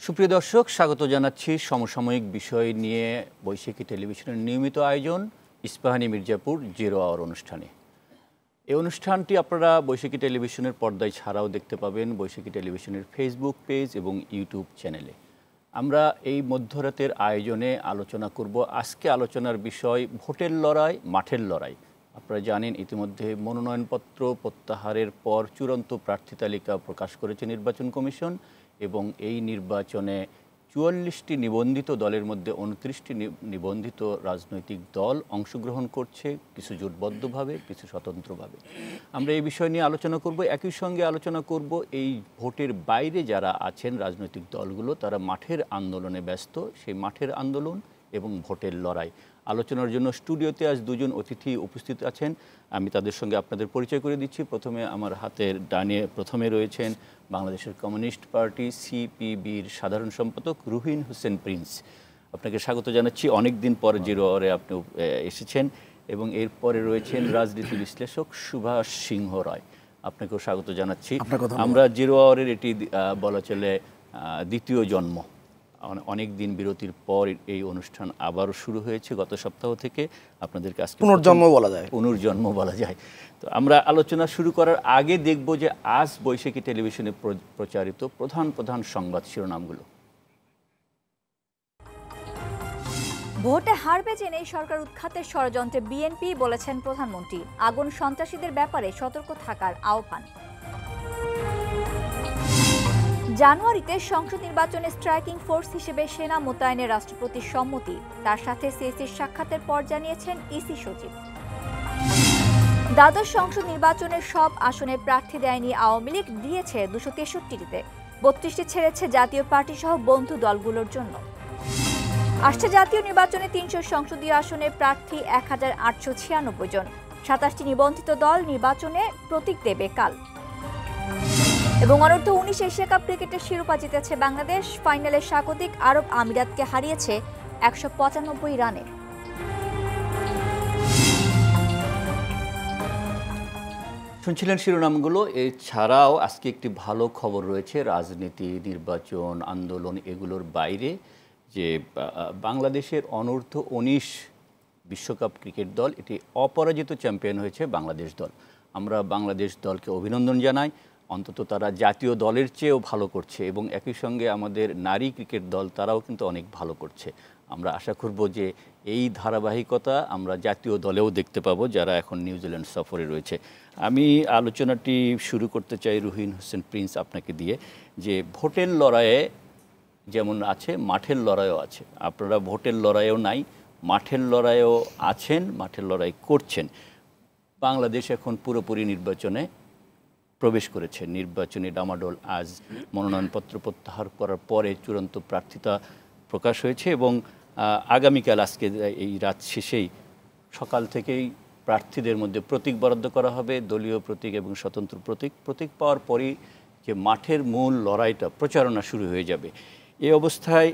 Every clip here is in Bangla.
সুপ্রিয় দর্শক, স্বাগত জানাচ্ছি সমসাময়িক বিষয় নিয়ে বৈশাখী টেলিভিশনের নিয়মিত আয়োজন ইস্পাহানি মির্জাপুর 0 আওয়ার অনুষ্ঠানে। এই অনুষ্ঠানটি আপনারা বৈশাখী টেলিভিশনের পর্দায় ছাড়াও দেখতে পাবেন বৈশাখী টেলিভিশনের ফেসবুক পেজ এবং ইউটিউব চ্যানেলে। আমরা এই মধ্যরাতের আয়োজনে আলোচনা করব। আজকে আলোচনার বিষয় ভোটের লড়াই, মাঠের লড়াই। আপনারা জানেন ইতিমধ্যে মনোনয়নপত্র প্রত্যাহারের পর চূড়ান্ত প্রার্থী তালিকা প্রকাশ করেছে নির্বাচন কমিশন এবং এই নির্বাচনে 44টি নিবন্ধিত দলের মধ্যে 29টি নিবন্ধিত রাজনৈতিক দল অংশগ্রহণ করছে, কিছু জোটবদ্ধভাবে, কিছু স্বতন্ত্রভাবে। আমরা এই বিষয় নিয়ে আলোচনা করব। একই সঙ্গে আলোচনা করব এই ভোটের বাইরে যারা আছেন রাজনৈতিক দলগুলো, তারা মাঠের আন্দোলনে ব্যস্ত, সেই মাঠের আন্দোলন এবং ভোটের লড়াই। আলোচনার জন্য স্টুডিওতে আজ দুজন অতিথি উপস্থিত আছেন। আমি তাদের সঙ্গে আপনাদের পরিচয় করে দিচ্ছি। প্রথমে আমার হাতের ডানে প্রথমে রয়েছেন বাংলাদেশের কমিউনিস্ট পার্টি সিপিবির সাধারণ সম্পাদক রুহিন হোসেন প্রিন্স। আপনাকে স্বাগত জানাচ্ছি। অনেক দিন পর 0 আওয়ারে আপনি এসেছেন। এবং এরপরে রয়েছেন রাজনীতি বিশ্লেষক সুভাষ সিংহ রায়। আপনাকেও স্বাগত জানাচ্ছি। আমরা 0 আওয়ারের এটি বলা চলে দ্বিতীয় জন্ম। অনেক দিন বিরতির পর এই অনুষ্ঠান আবারও শুরু হয়েছে গত সপ্তাহ থেকে। আপনাদেরকে আজকে পুনর্জন্ম বলা যায়। তো আমরা আলোচনা শুরু করার আগে দেখব যে আজ বৈশাখী টেলিভিশনে প্রচারিত প্রধান সংবাদ শিরোনামগুলো। ভোটে হারবে জেনে সরকার উৎখাতের ষড়যন্ত্রে বিএনপি, বলেছেন প্রধানমন্ত্রী। আগুন সন্ত্রাসীদের ব্যাপারে সতর্ক থাকার আহ্বান। জানুয়ারিতে সংসদ নির্বাচনে স্ট্রাইকিং ফোর্স হিসেবে সেনা মোতায়েনের রাষ্ট্রপতির সম্মতি। তার সাথে সিএসির সাক্ষাতের পর জানিয়েছেন ইসি সচিব। দ্বাদশ সংসদ নির্বাচনের সব আসনে প্রার্থী দেয়নি আওয়ামী লীগ, দিয়েছে 263টিতে। 32টি ছেড়েছে জাতীয় পার্টি সহ বন্ধু দলগুলোর জন্য। আসছে জাতীয় নির্বাচনে 300 সংসদীয় আসনে প্রার্থী 1896 জন। 27টি নিবন্ধিত দল নির্বাচনে প্রতীক দেবে কাল। এবং অনূর্ধ্ব 19 এশিয়া কাপ ক্রিকেটের শিরোপা জিতেছে বাংলাদেশ। ফাইনালে স্বাগতিক আরব আমিরাতকে হারিয়েছে 195 রানে। শুনছিলেন শিরোনামগুলো। এছাড়াও আজকে একটি ভালো খবর রয়েছে। রাজনীতি, নির্বাচন, আন্দোলন এগুলোর বাইরে যে বাংলাদেশের অনূর্ধ্ব 19 বিশ্বকাপ ক্রিকেট দল, এটি অপরাজিত চ্যাম্পিয়ন হয়েছে বাংলাদেশ দল। আমরা বাংলাদেশ দলকে অভিনন্দন জানাই। অন্তত তারা জাতীয় দলের চেয়েও ভালো করছে এবং একই সঙ্গে আমাদের নারী ক্রিকেট দল তারাও কিন্তু অনেক ভালো করছে। আমরা আশা করব যে এই ধারাবাহিকতা আমরা জাতীয় দলেও দেখতে পাবো, যারা এখন নিউজিল্যান্ড সফরে রয়েছে। আমি আলোচনাটি শুরু করতে চাই রুহিন হোসেন প্রিন্স আপনাকে দিয়ে, যে ভোটের লড়াইয়ে যেমন আছে মাঠের লড়াইও আছে। আপনারা ভোটের লড়াইও নাই, মাঠের লড়াইও আছেন, মাঠের লড়াই করছেন। বাংলাদেশ এখন পুরোপুরি নির্বাচনে প্রবেশ করেছে। নির্বাচনী ডামাডোল। আজ মনোনয়নপত্র প্রত্যাহার করার পরে চূড়ান্ত প্রার্থিতা প্রকাশ হয়েছে এবং আগামীকাল আজকে এই রাত শেষেই সকাল থেকেই প্রার্থীদের মধ্যে প্রতীক বরাদ্দ করা হবে, দলীয় প্রতীক এবং স্বতন্ত্র প্রতীক। প্রতীক পাওয়ার পরই যে মাঠের মূল লড়াইটা, প্রচারণা শুরু হয়ে যাবে। এই অবস্থায়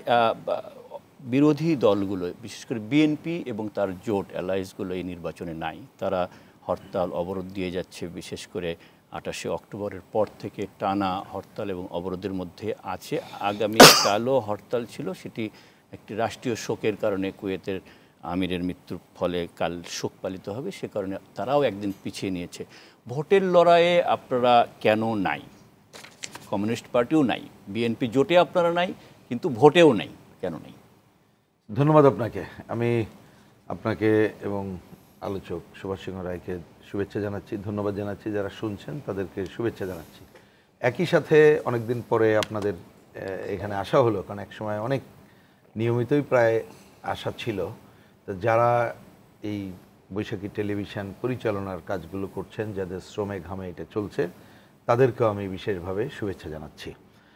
বিরোধী দলগুলো, বিশেষ করে বিএনপি এবং তার জোট অ্যালায়েন্সগুলো এই নির্বাচনে নাই। তারা হরতাল অবরোধ দিয়ে যাচ্ছে। বিশেষ করে 28শে অক্টোবরের পর থেকে টানা হরতাল এবং অবরোধের মধ্যে আছে। আগামীকালও হরতাল ছিল, সেটি একটি রাষ্ট্রীয় শোকের কারণে, কুয়েতের আমিরের মৃত্যুর ফলে কাল শোক পালিত হবে, সে কারণে তারাও একদিন পিছিয়ে নিয়েছে। ভোটের লড়াইয়ে আপনারা কেন নাই? কমিউনিস্ট পার্টিও নাই, বিএনপি জোটে আপনারা নাই, কিন্তু ভোটেও নাই, কেন নাই? ধন্যবাদ আপনাকে। আমি আপনাকে এবং আলোচক সুভাষ সিংহ রায়কে শুভেচ্ছা জানাচ্ছি, ধন্যবাদ জানাচ্ছি। যারা শুনছেন তাদেরকে শুভেচ্ছা জানাচ্ছি। একই সাথে অনেক দিন পরে আপনাদের এখানে আসা হলো, কারণ এক সময় অনেক নিয়মিতই প্রায় আসা ছিল। তো যারা এই বৈশাখী টেলিভিশন পরিচালনার কাজগুলো করছেন, যাদের শ্রমে ঘামে এটা চলছে, তাদেরকেও আমি বিশেষভাবে শুভেচ্ছা জানাচ্ছি।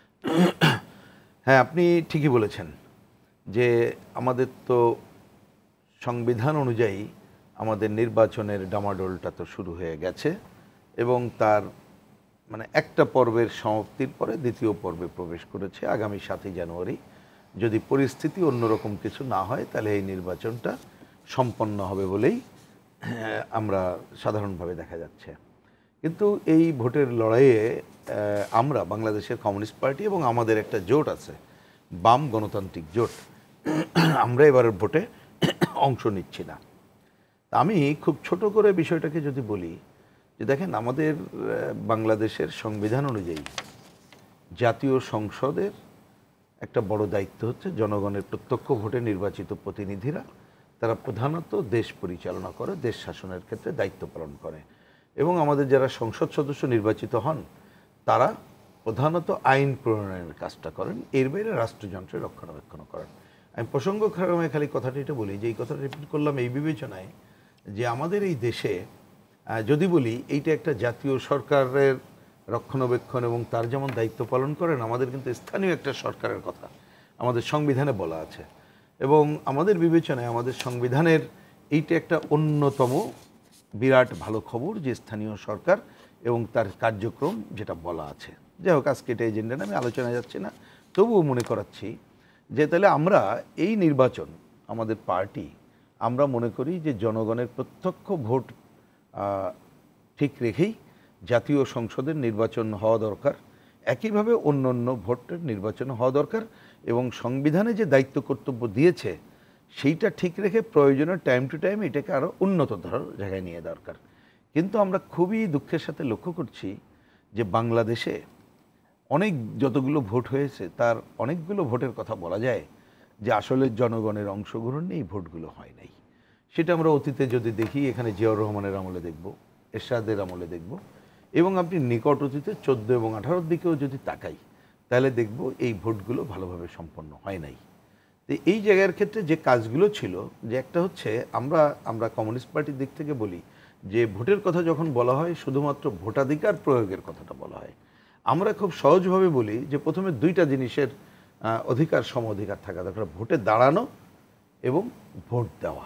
হ্যাঁ, আপনি ঠিকই বলেছেন যে আমাদের তো সংবিধান অনুযায়ী আমাদের নির্বাচনের ডামাডোলটা তো শুরু হয়ে গেছে এবং তার একটা পর্বের সমাপ্তির পরে দ্বিতীয় পর্বে প্রবেশ করেছে আগামী 7ই জানুয়ারি। যদি পরিস্থিতি অন্যরকম কিছু না হয় তাহলে এই নির্বাচনটা সম্পন্ন হবে বলেই আমরা সাধারণভাবে দেখা যাচ্ছে। কিন্তু এই ভোটের লড়াইয়ে আমরা বাংলাদেশের কমিউনিস্ট পার্টি এবং আমাদের একটা জোট আছে, বাম গণতান্ত্রিক জোট আমরা এবারের ভোটে অংশ নিচ্ছি না। আমি খুব ছোট করে বিষয়টাকে যদি বলি যে দেখেন, আমাদের বাংলাদেশের সংবিধান অনুযায়ী জাতীয় সংসদের একটা বড় দায়িত্ব হচ্ছে জনগণের প্রত্যক্ষ ভোটে নির্বাচিত প্রতিনিধিরা তারা প্রধানত দেশ পরিচালনা করে, দেশ শাসনের ক্ষেত্রে দায়িত্ব পালন করে। এবং আমাদের যারা সংসদ সদস্য নির্বাচিত হন তারা প্রধানত আইন প্রণয়নের কাজটা করেন, এর বাইরে রাষ্ট্রযন্ত্রের রক্ষণাবেক্ষণ করেন। আমি প্রসঙ্গক্রমে খালি কথাটা এটা বলি যে এই কথাটা রিপিট করলাম এই বিবেচনায় যে আমাদের এই দেশে যদি বলি এইটা একটা জাতীয় সরকারের রক্ষণাবেক্ষণ এবং তার যেমন দায়িত্ব পালন করেন, আমাদের কিন্তু স্থানীয় একটা সরকারের কথা আমাদের সংবিধানে বলা আছে। এবং আমাদের বিবেচনায় আমাদের সংবিধানের এইটা একটা অন্যতম বিরাট ভালো খবর যে স্থানীয় সরকার এবং তার কার্যক্রম যেটা বলা আছে। যাই হোক, আজকে এটা এজেন্ডা আমি আলোচনায় যাচ্ছি না, তবুও মনে করাচ্ছি যে তাহলে আমরা এই নির্বাচন আমাদের পার্টি আমরা মনে করি যে জনগণের প্রত্যক্ষ ভোট ঠিক রেখেই জাতীয় সংসদের নির্বাচন হওয়া দরকার, একইভাবে অন্য অন্য ভোটের নির্বাচন হওয়া দরকার এবং সংবিধানে যে দায়িত্ব কর্তব্য দিয়েছে সেইটা ঠিক রেখে প্রয়োজনীয় টাইম টু টাইম এটাকে আরও উন্নততর জায়গায় নিয়ে দরকার। কিন্তু আমরা খুবই দুঃখের সাথে লক্ষ্য করছি যে বাংলাদেশে অনেক যতগুলো ভোট হয়েছে তার অনেকগুলো ভোটের কথা বলা যায় যে আসলে জনগণের অংশগ্রহণ নিয়ে এই ভোটগুলো হয় নাই। সেটা আমরা অতীতে যদি দেখি, এখানে জিয়াউর রহমানের আমলে দেখব, এরশাদের আমলে দেখব, এবং আপনি নিকট অতীতে 14 এবং 18 দিকেও যদি তাকাই তাহলে দেখব এই ভোটগুলো ভালোভাবে সম্পন্ন হয় নাই। তো এই জায়গার ক্ষেত্রে যে কাজগুলো ছিল, যে একটা হচ্ছে আমরা কমিউনিস্ট পার্টির দিক থেকে বলি যে ভোটের কথা যখন বলা হয় শুধুমাত্র ভোটাধিকার প্রয়োগের কথাটা বলা হয়। আমরা খুব সহজভাবে বলি যে প্রথমে দুইটা জিনিসের অধিকার সম অধিকার থাকা দরকার, ভোটে দাঁড়ানো এবং ভোট দেওয়া।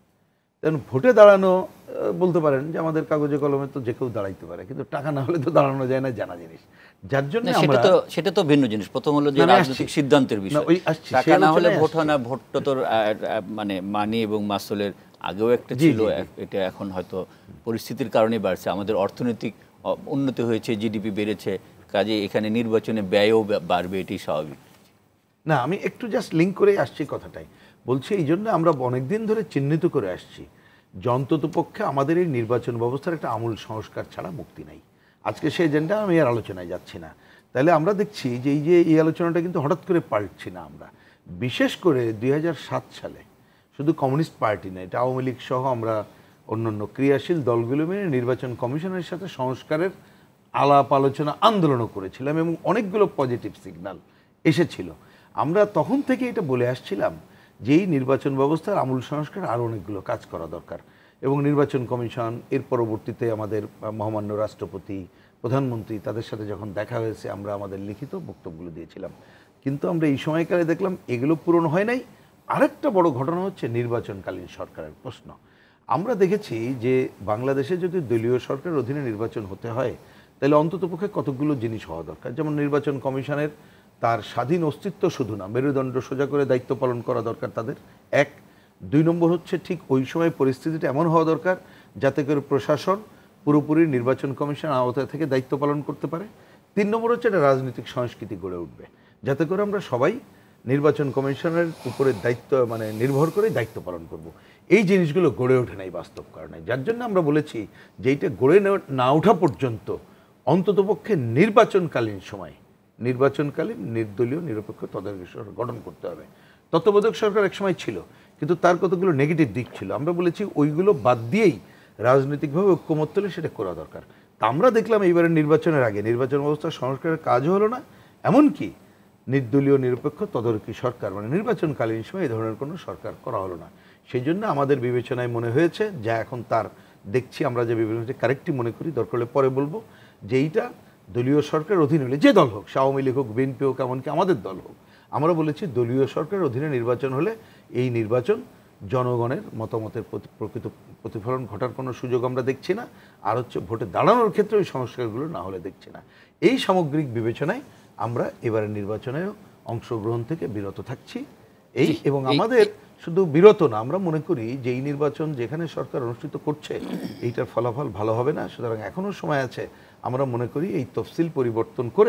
তেমন ভোটে দাঁড়ানো বলতে পারেন যে আমাদের কাগজে কলমে তো যে কেউ দাঁড়াইতে পারে, কিন্তু টাকা না হলে তো দাঁড়ানো যায় না, জানা জিনিস। যার জন্য সেটা তো ভিন্ন জিনিস। প্রথম হলো যে রাজনৈতিক সিদ্ধান্তের বিষয়, টাকা না হলে ভোট হয় না। ভোটটা তো মানে মানি এবং মাসুলের আগেও একটা ছিল, এটা এখন হয়তো পরিস্থিতির কারণে বাড়ছে। আমাদের অর্থনৈতিক উন্নতি হয়েছে, জিডিপি বেড়েছে, কাজে এখানে নির্বাচনে ব্যয়ও বাড়বে, এটি স্বাভাবিক। না, আমি একটু জাস্ট লিঙ্ক করে আসছি কথাটাই বলছি। এই জন্য আমরা অনেকদিন ধরে চিহ্নিত করে আসছি যে অন্ততপক্ষে আমাদের এই নির্বাচন ব্যবস্থার একটা আমূল সংস্কার ছাড়া মুক্তি নাই। আজকে সেই এজেন্ডা আমি আর আলোচনায় যাচ্ছি না। তাহলে আমরা দেখছি যে এই আলোচনাটা কিন্তু হঠাৎ করে পাল্টছি না আমরা। বিশেষ করে 2007 সালে শুধু কমিউনিস্ট পার্টি না, এটা আওয়ামী লীগ সহ আমরা অন্যান্য ক্রিয়াশীল দলগুলো মিলে নির্বাচন কমিশনের সাথে সংস্কারের আলাপ আলোচনা আন্দোলনও করেছিলাম এবং অনেকগুলো পজিটিভ সিগন্যাল এসেছিল। আমরা তখন থেকে এটা বলে আসছিলাম যে এই নির্বাচন ব্যবস্থার আমূল সংস্কার আরও অনেকগুলো কাজ করা দরকার এবং নির্বাচন কমিশন, এর পরবর্তীতে আমাদের মহামান্য রাষ্ট্রপতি, প্রধানমন্ত্রী, তাদের সাথে যখন দেখা হয়েছে আমরা আমাদের লিখিত বক্তব্যগুলো দিয়েছিলাম। কিন্তু আমরা এই সময়কালে দেখলাম এগুলো পূরণ হয় নাই। আরেকটা বড় ঘটনা হচ্ছে নির্বাচনকালীন সরকারের প্রশ্ন। আমরা দেখেছি যে বাংলাদেশে যদি দলীয় সরকারের অধীনে নির্বাচন হতে হয় তাহলে অন্ততপক্ষে কতগুলো জিনিস হওয়া দরকার। যেমন নির্বাচন কমিশনের তার স্বাধীন অস্তিত্ব শুধু না, মেরুদণ্ড সোজা করে দায়িত্ব পালন করা দরকার তাদের, 1। 2 নম্বর হচ্ছে ঠিক ওই সময় পরিস্থিতিটা এমন হওয়া দরকার যাতে করে প্রশাসন পুরোপুরি নির্বাচন কমিশন আওতায় থেকে দায়িত্ব পালন করতে পারে। 3 নম্বর হচ্ছে একটা রাজনৈতিক সংস্কৃতি গড়ে উঠবে যাতে করে আমরা সবাই নির্বাচন কমিশনের উপরে দায়িত্ব নির্ভর করে দায়িত্ব পালন করব। এই জিনিসগুলো গড়ে ওঠে নাই বাস্তব কারণে, যার জন্য আমরা বলেছি যে এইটা গড়ে না ওঠা পর্যন্ত অন্ততপক্ষে নির্বাচনকালীন সময় নির্বাচনকালীন নির্দলীয় নিরপেক্ষ তদারকি সরকার গঠন করতে হবে। তত্ত্বাবধায়ক সরকার একসময় ছিল, কিন্তু তার কতগুলো নেগেটিভ দিক ছিল। আমরা বলেছি ওইগুলো বাদ দিয়েই রাজনৈতিকভাবে ঐক্যমত্য হলে সেটা করা দরকার। তা আমরা দেখলাম এইবারের নির্বাচনের আগে নির্বাচন ব্যবস্থা সংস্কারের কাজও হলো না, এমনকি নির্দলীয় নিরপেক্ষ তদারকি সরকার নির্বাচনকালীন সময় এই ধরনের কোনো সরকার করা হলো না। সেই জন্য আমাদের বিবেচনায় মনে হয়েছে যা এখন তার দেখছি আমরা যে বিবেচনা কারেক্টই মনে করি, দরকার হলে পরে বলবো, যে এইটা দলীয় সরকারের অধীনে হলে, যে দল হোক, আওয়ামী লীগ হোক, বিএনপি হোক, এমনকি আমাদের দল হোক, আমরা বলেছি দলীয় সরকারের অধীনে নির্বাচন হলে এই নির্বাচন জনগণের মতামতের প্রকৃত প্রতিফলন ঘটার কোনো সুযোগ আমরা দেখছি না। আর হচ্ছে ভোটে দাঁড়ানোর ক্ষেত্রে ওই সংস্কারগুলো না হলে দেখছি না। এই সামগ্রিক বিবেচনায় আমরা এবারের নির্বাচনেও অংশগ্রহণ থেকে বিরত থাকছি। এবং আমাদের শুধু বিরত না, আমরা মনে করি যে এই নির্বাচন যেখানে সরকার অনুষ্ঠিত করছে এইটার ফলাফল ভালো হবে না, সুতরাং এখনও সময় আছে। আমরা মনে করি এই তফসিল পরিবর্তন করে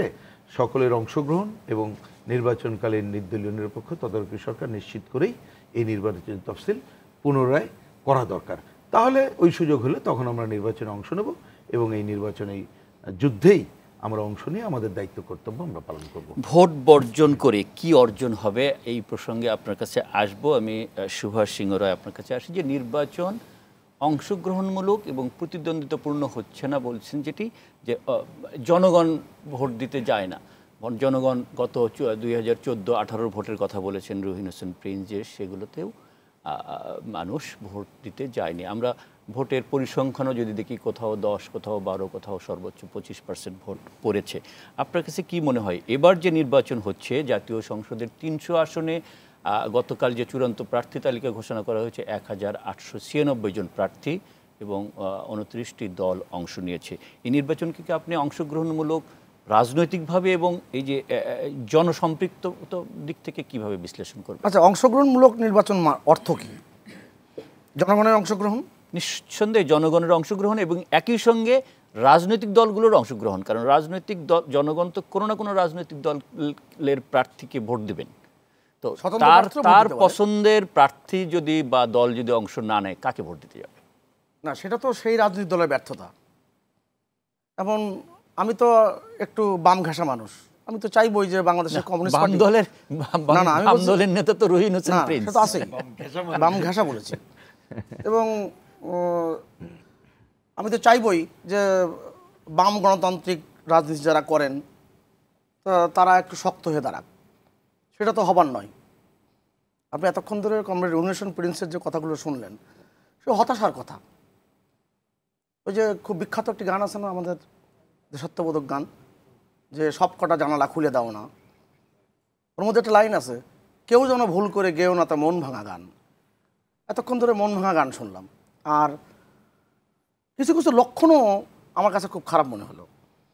সকলের অংশগ্রহণ এবং নির্বাচনকালীন নির্দলীয় নিরপেক্ষ তদারকি সরকার নিশ্চিত করেই এই নির্বাচন তফসিল পুনরায় করা দরকার। তাহলে ওই সুযোগ হলে তখন আমরা নির্বাচনে অংশ নেব এবং এই নির্বাচনে যুদ্ধেই আমরা অংশ নিয়ে আমাদের দায়িত্ব কর্তব্য আমরা পালন করব। ভোট বর্জন করে কি অর্জন হবে এই প্রসঙ্গে আপনার কাছে আসব। আমি সুভাষ সিংহ রায় আপনার কাছে আসি যে নির্বাচন অংশগ্রহণমূলক এবং প্রতিদ্বন্দ্বিতাপূর্ণ হচ্ছে না বলছেন, যেটি যে জনগণ ভোট দিতে যায় না। জনগণ গত 2014-18 ভোটের কথা বলেছেন রুহিন হোসেন প্রিন্স, যে সেগুলোতেও মানুষ ভোট দিতে যায়নি। আমরা ভোটের পরিসংখ্যানও যদি দেখি কোথাও 10, কোথাও 12, কোথাও সর্বোচ্চ 25% ভোট পড়েছে। আপনার কাছে কি মনে হয় এবার যে নির্বাচন হচ্ছে জাতীয় সংসদের 300 আসনে গতকাল যে চূড়ান্ত প্রার্থী তালিকা ঘোষণা করা হয়েছে 1896 জন প্রার্থী এবং 29টি দল অংশ নিয়েছে, এই নির্বাচনকে কি আপনি অংশগ্রহণমূলক রাজনৈতিকভাবে এবং এই যে জনসম্পৃক্ত দিক থেকে কিভাবে বিশ্লেষণ করবেন? আচ্ছা, অংশগ্রহণমূলক নির্বাচন অর্থ কি? জনগণের অংশগ্রহণ, নিঃসন্দেহে জনগণের অংশগ্রহণ এবং একই সঙ্গে রাজনৈতিক দলগুলোর অংশগ্রহণ। কারণ রাজনৈতিক দল, জনগণ তো কোনো না কোনো রাজনৈতিক দলের প্রার্থীকে ভোট দিবেন, তো তার পছন্দের প্রার্থী যদি বা দল যদি অংশ না নেয় কাকে ভোট দিতে যাবে? না, সেটা তো সেই রাজনৈতিক দলের ব্যর্থতা। এখন আমি তো একটু বাম ঘাসা মানুষ, আমি তো চাইবই যে বাংলাদেশের কমিউনিস্ট পার্টি দলের দলের নেতা তো রুহিন হোসেন প্রিন্স, সেটা আছেই, বাম ঘাসা বলেছি। এবং আমি তো চাইবই যে বাম গণতান্ত্রিক রাজনীতি যারা করেন তারা একটু শক্ত হয়ে দাঁড়াক, সেটা তো হবার নয়। আপনি এতক্ষণ ধরে কমরেড রুহিন হোসেন প্রিন্সের যে কথাগুলো শুনলেন, সে হতাশার কথা। ওই যে খুব বিখ্যাত একটি গান আছে না আমাদের, দেশাত্মবোধক গান, যে সব কটা জানালা খুলে দাও না, ওর মধ্যে একটা লাইন আছে, কেউ যেন ভুল করে গেও না তা মন ভাঙা গান। এতক্ষণ ধরে মন ভাঙা গান শুনলাম, আর কিছু কিছু লক্ষণও আমার কাছে খুব খারাপ মনে হলো।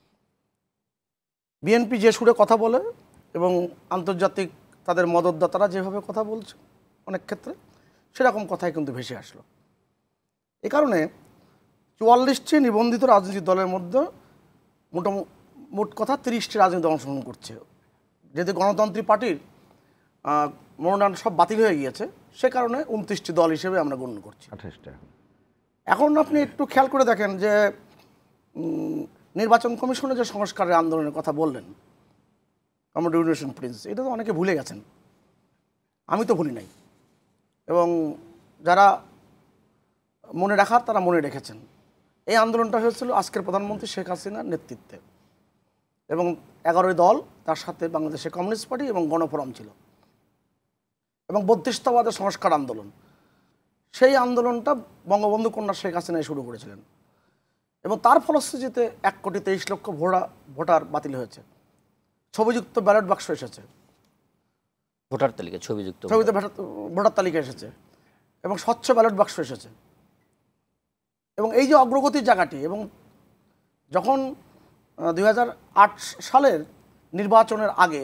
বিএনপি যে সুরে কথা বলে এবং আন্তর্জাতিক তাদের মদতদাতারা যেভাবে কথা বলছে অনেক ক্ষেত্রে, সেরকম কথাই কিন্তু ভেসে আসলো। এ কারণে 44টি নিবন্ধিত রাজনৈতিক দলের মধ্যে মোট কথা 30টি রাজনীতি অংশগ্রহণ করছে। যেহেতু গণতান্ত্রিক পার্টির মনোনয়ন সব বাতিল হয়ে গিয়েছে, সে কারণে 29টি দল হিসেবে আমরা গণ্য করছি। 28টা। এখন আপনি একটু খেয়াল করে দেখেন যে নির্বাচন কমিশনে যে সংস্কারের আন্দোলনের কথা বললেন কমরেড রুহিন হোসেন প্রিন্স, এটা তো অনেকে ভুলে গেছেন, আমি তো ভুলি নাই। এবং যারা মনে রাখার তারা মনে রেখেছেন। এই আন্দোলনটা হয়েছিল আজকের প্রধানমন্ত্রী শেখ হাসিনার নেতৃত্বে, এবং 11 দল, তার সাথে বাংলাদেশের কমিউনিস্ট পার্টি এবং গণফোরাম ছিল, এবং বৌদ্ধিস্তবাদের সংস্কার আন্দোলন। সেই আন্দোলনটা বঙ্গবন্ধু কন্যা শেখ হাসিনাই শুরু করেছিলেন, এবং তার ফলশ্রুতিতে 1,23,00,000 ভোটার বাতিল হয়েছে, ছবিযুক্ত ব্যালট বাক্স এসেছে, ভোটার তালিকা ছবিযুক্ত ভোটার তালিকা এসেছে, এবং স্বচ্ছ ব্যালট বাক্স এসেছে। এবং এই যে অগ্রগতির জায়গাটি, এবং যখন 2008 সালের নির্বাচনের আগে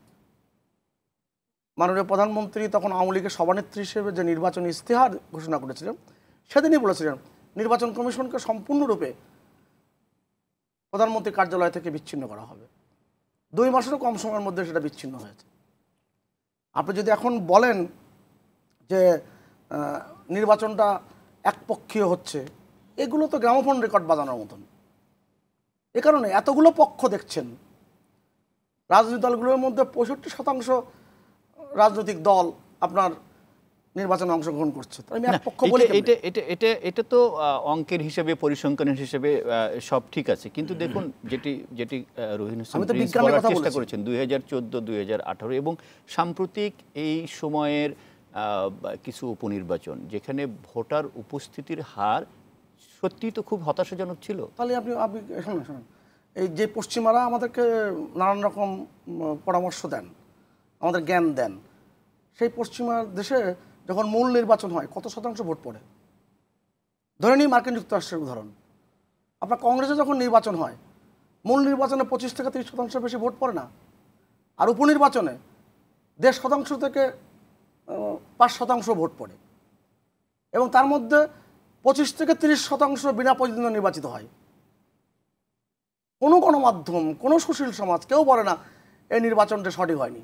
মাননীয় প্রধানমন্ত্রী তখন আওয়ামী লীগের সভানেত্রী হিসেবে যে নির্বাচনী ইস্তেহার ঘোষণা করেছিলেন, সেদিনই বলেছিলেন নির্বাচন কমিশনকে সম্পূর্ণরূপে প্রধানমন্ত্রীর কার্যালয় থেকে বিচ্ছিন্ন করা হবে। 2 মাসেরও কম সময়ের মধ্যে সেটা বিচ্ছিন্ন হয়েছে। আপনি যদি এখন বলেন যে নির্বাচনটা একপক্ষীয় হচ্ছে, এগুলো তো গ্রামোফোন রেকর্ড বাজানোর মতন। এ কারণে এতগুলো পক্ষ দেখছেন, রাজনৈতিক দলগুলোর মধ্যে 65% রাজনৈতিক দল আপনার নির্বাচনে অংশগ্রহণ করছে। আমি এক পক্ষ বলি, এটা তো অঙ্কের হিসেবে, পরিসংখ্যানের হিসেবে সব ঠিক আছে, কিন্তু দেখুন যেটি রুহিন হোসেন প্রিন্স বলার চেষ্টা করেছেন 2014, 2018 এবং সাম্প্রতিক এই সময়ের কিছু উপনির্বাচন, যেখানে ভোটার উপস্থিতির হার সত্যি তো খুব হতাশাজনক ছিল। তাহলে আপনি শুনুন, এই যে পশ্চিমারা আমাদেরকে নানান রকম পরামর্শ দেন, আমাদের জ্ঞান দেন, সেই পশ্চিমা দেশে যখন মূল নির্বাচন হয় কত শতাংশ ভোট পড়ে? ধরে নিই মার্কিন যুক্তরাষ্ট্রের উদাহরণ। আপনার কংগ্রেসে যখন নির্বাচন হয়, মূল নির্বাচনে 25 থেকে 30% বেশি ভোট পড়ে না, আর উপনির্বাচনে 1.5% থেকে 5% ভোট পড়ে, এবং তার মধ্যে 25 থেকে 30% বিনা প্রতিদ্বন্দ্বিতা নির্বাচিত হয়। কোনো গণমাধ্যম, কোনো সুশীল সমাজ কেউ বলে না এই নির্বাচনটা সঠিক হয়নি।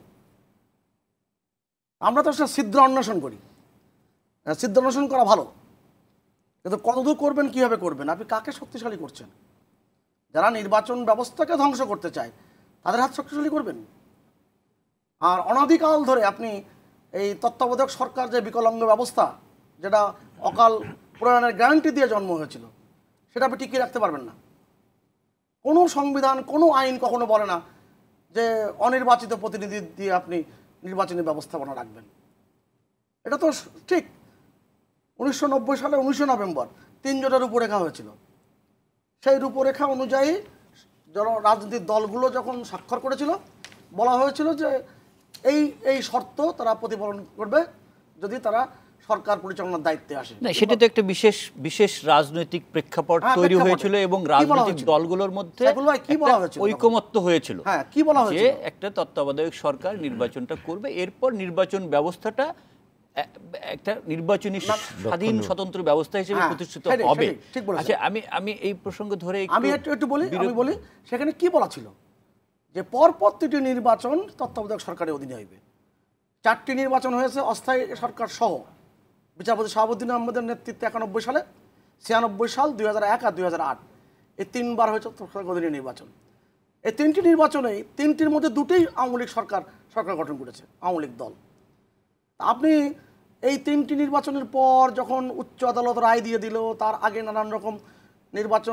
আমরা তো সেটা ছিদ্র অন্বেষণ করি, ছিদ্র অন্বেষণ করা ভালো, কিন্তু কতদূর করবেন, কীভাবে করবেন, আপনি কাকে শক্তিশালী করছেন? যারা নির্বাচন ব্যবস্থাকে ধ্বংস করতে চায় তাদের হাত শক্তিশালী করবেন। আর অনাদিকাল ধরে আপনি এই তত্ত্বাবধায়ক সরকার যে বিকলাঙ্গ ব্যবস্থা, যেটা অকাল প্রয়াণের গ্যারান্টি দিয়ে জন্ম হয়েছিল, সেটা আপনি টিকিয়ে রাখতে পারবেন না। কোনো সংবিধান, কোনো আইন কখনো বলে না যে অনির্বাচিত প্রতিনিধি দিয়ে আপনি নির্বাচনী ব্যবস্থাপনা রাখবেন। এটা তো ঠিক 1990 সালে 19 নভেম্বর 3 জোটের রূপরেখা হয়েছিল। সেই রূপরেখা অনুযায়ী রাজনৈতিক দলগুলো যখন স্বাক্ষর করেছিল, বলা হয়েছিল যে এই শর্ত তারা প্রতিপালন করবে যদি তারা সরকার পরিচালনার দায়িত্বে আসে। না, সেটা তো একটা বিশেষ রাজনৈতিক প্রেক্ষাপট তৈরি হয়েছিল এবং রাজনৈতিক দলগুলোর মধ্যে ঐকমত্য হয়েছিল। হ্যাঁ, কি বলা হয়েছিল? যে একটা তত্ত্বাবধায়ক সরকার নির্বাচনটা করবে, এরপর নির্বাচন ব্যবস্থাটা একটা নির্বাচনী স্বাধীন স্বতন্ত্র ব্যবস্থা হিসেবে প্রতিষ্ঠিত হবে। আচ্ছা, আমি এই প্রসঙ্গ ধরে আমি একটু বলি সেখানে কি বলা ছিল যে পরপর 3টি নির্বাচন তত্ত্বাবধায়ক সরকারের অধীনে হইবে। 4টি নির্বাচন হয়েছে অস্থায়ী সরকার সহ, বিচারপতি শাহাবুদ্দিন আহমেদের নেতৃত্বে 91 সালে, 96 সাল, 2001 আর 2008, এই 3বার হয়েছে সরকার অধীনে নির্বাচন। এই 3টি নির্বাচনেই 3টির মধ্যে 2টিই আওয়ামী লীগ সরকার গঠন করেছে, আওয়ামী লীগ দল। আপনি এই 3টি নির্বাচনের পর যখন উচ্চ আদালত রায় দিয়ে দিল, তার আগে নানান রকম নির্বাচন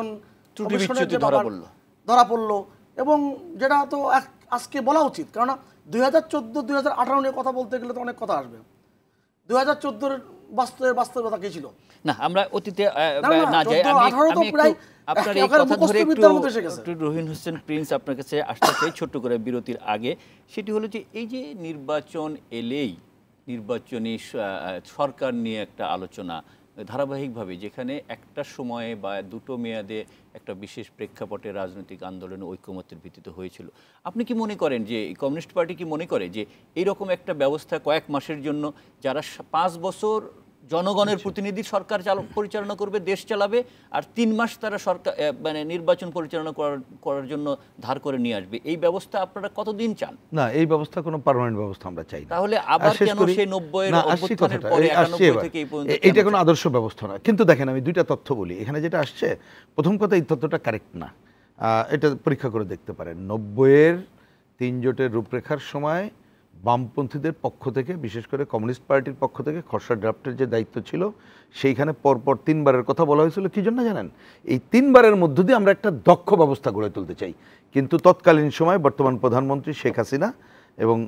ধরা পড়লো, এবং যেটা তো আজকে বলা উচিত, কারণ 2014-2018 নিয়ে কথা বলতে গেলে তো অনেক কথা আসবে। 2014-এর বাস্তবতা কি ছিল? না, আমরা অতীতে না যাই, আপনার এই কথা ধরে একটু রহিন হোসেন প্রিন্স আপনার কাছে আসতে চাই ছোট্ট করে বিরতির আগে। সেটি হলো যে এই যে নির্বাচন এলেই নির্বাচনী সরকার নিয়ে একটা আলোচনা ধারাবাহিকভাবে, যেখানে একটা সময়ে বা দুটো মেয়াদে একটা বিশেষ প্রেক্ষাপটে রাজনৈতিক আন্দোলন ঐকমত্যের ভিত্তিতে হয়েছিল। আপনি কি মনে করেন যে কমিউনিস্ট পার্টি কি মনে করে যে এইরকম একটা ব্যবস্থা কয়েক মাসের জন্য, যারা 5 বছর জনগণের প্রতিনিধি সরকার পরিচালনা করবে, দেশ চালাবে, আর 3 মাস তারা সরকার মানে নির্বাচন পরিচালনা করার জন্য ধার করে নিয়ে আসবে, এই ব্যবস্থা আপনারা কতদিন চান? না, এই ব্যবস্থা কোনো পার্মানেন্ট ব্যবস্থা আমরা চাই না। তাহলে আবার কেন সেই 90-এর অভ্যুত্থানের পরে 91 থেকে এই পর্যন্ত এটা কোনো আদর্শ ব্যবস্থা না। কিন্তু দেখেন, আমি 2টা তথ্য বলি এখানে। যেটা আসছে, প্রথম কথা, এই তথ্যটা কারেক্ট না, এটা পরীক্ষা করে দেখতে পারেন। 90-এর 3 জোটের রূপরেখার সময় বামপন্থীদের পক্ষ থেকে, বিশেষ করে কমিউনিস্ট পার্টির পক্ষ থেকে খসড়া ড্রাফটের যে দায়িত্ব ছিল, সেইখানে পরপর 3বারের কথা বলা হয়েছিল। কি জন্য জানেন? এই 3বারের মধ্য দিয়ে আমরা একটা দক্ষ ব্যবস্থা গড়ে তুলতে চাই। কিন্তু তৎকালীন সময় বর্তমান প্রধানমন্ত্রী শেখ হাসিনা এবং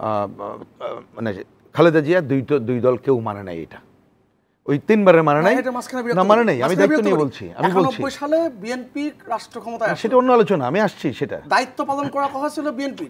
মানে খালেদা জিয়া, দুই দল কেউ মানে নাই এটা। ওই 3বারের মানে নাই, না মানে নাই, আমি দায়িত্ব নিয়ে বলছি। আমি বলছি 91 সালে বিএনপি রাষ্ট্র ক্ষমতায়, সেটা অন্য আলোচনা, আমি আসছি সেটা। দায়িত্ব পালন করা কথা ছিল বিএনপি।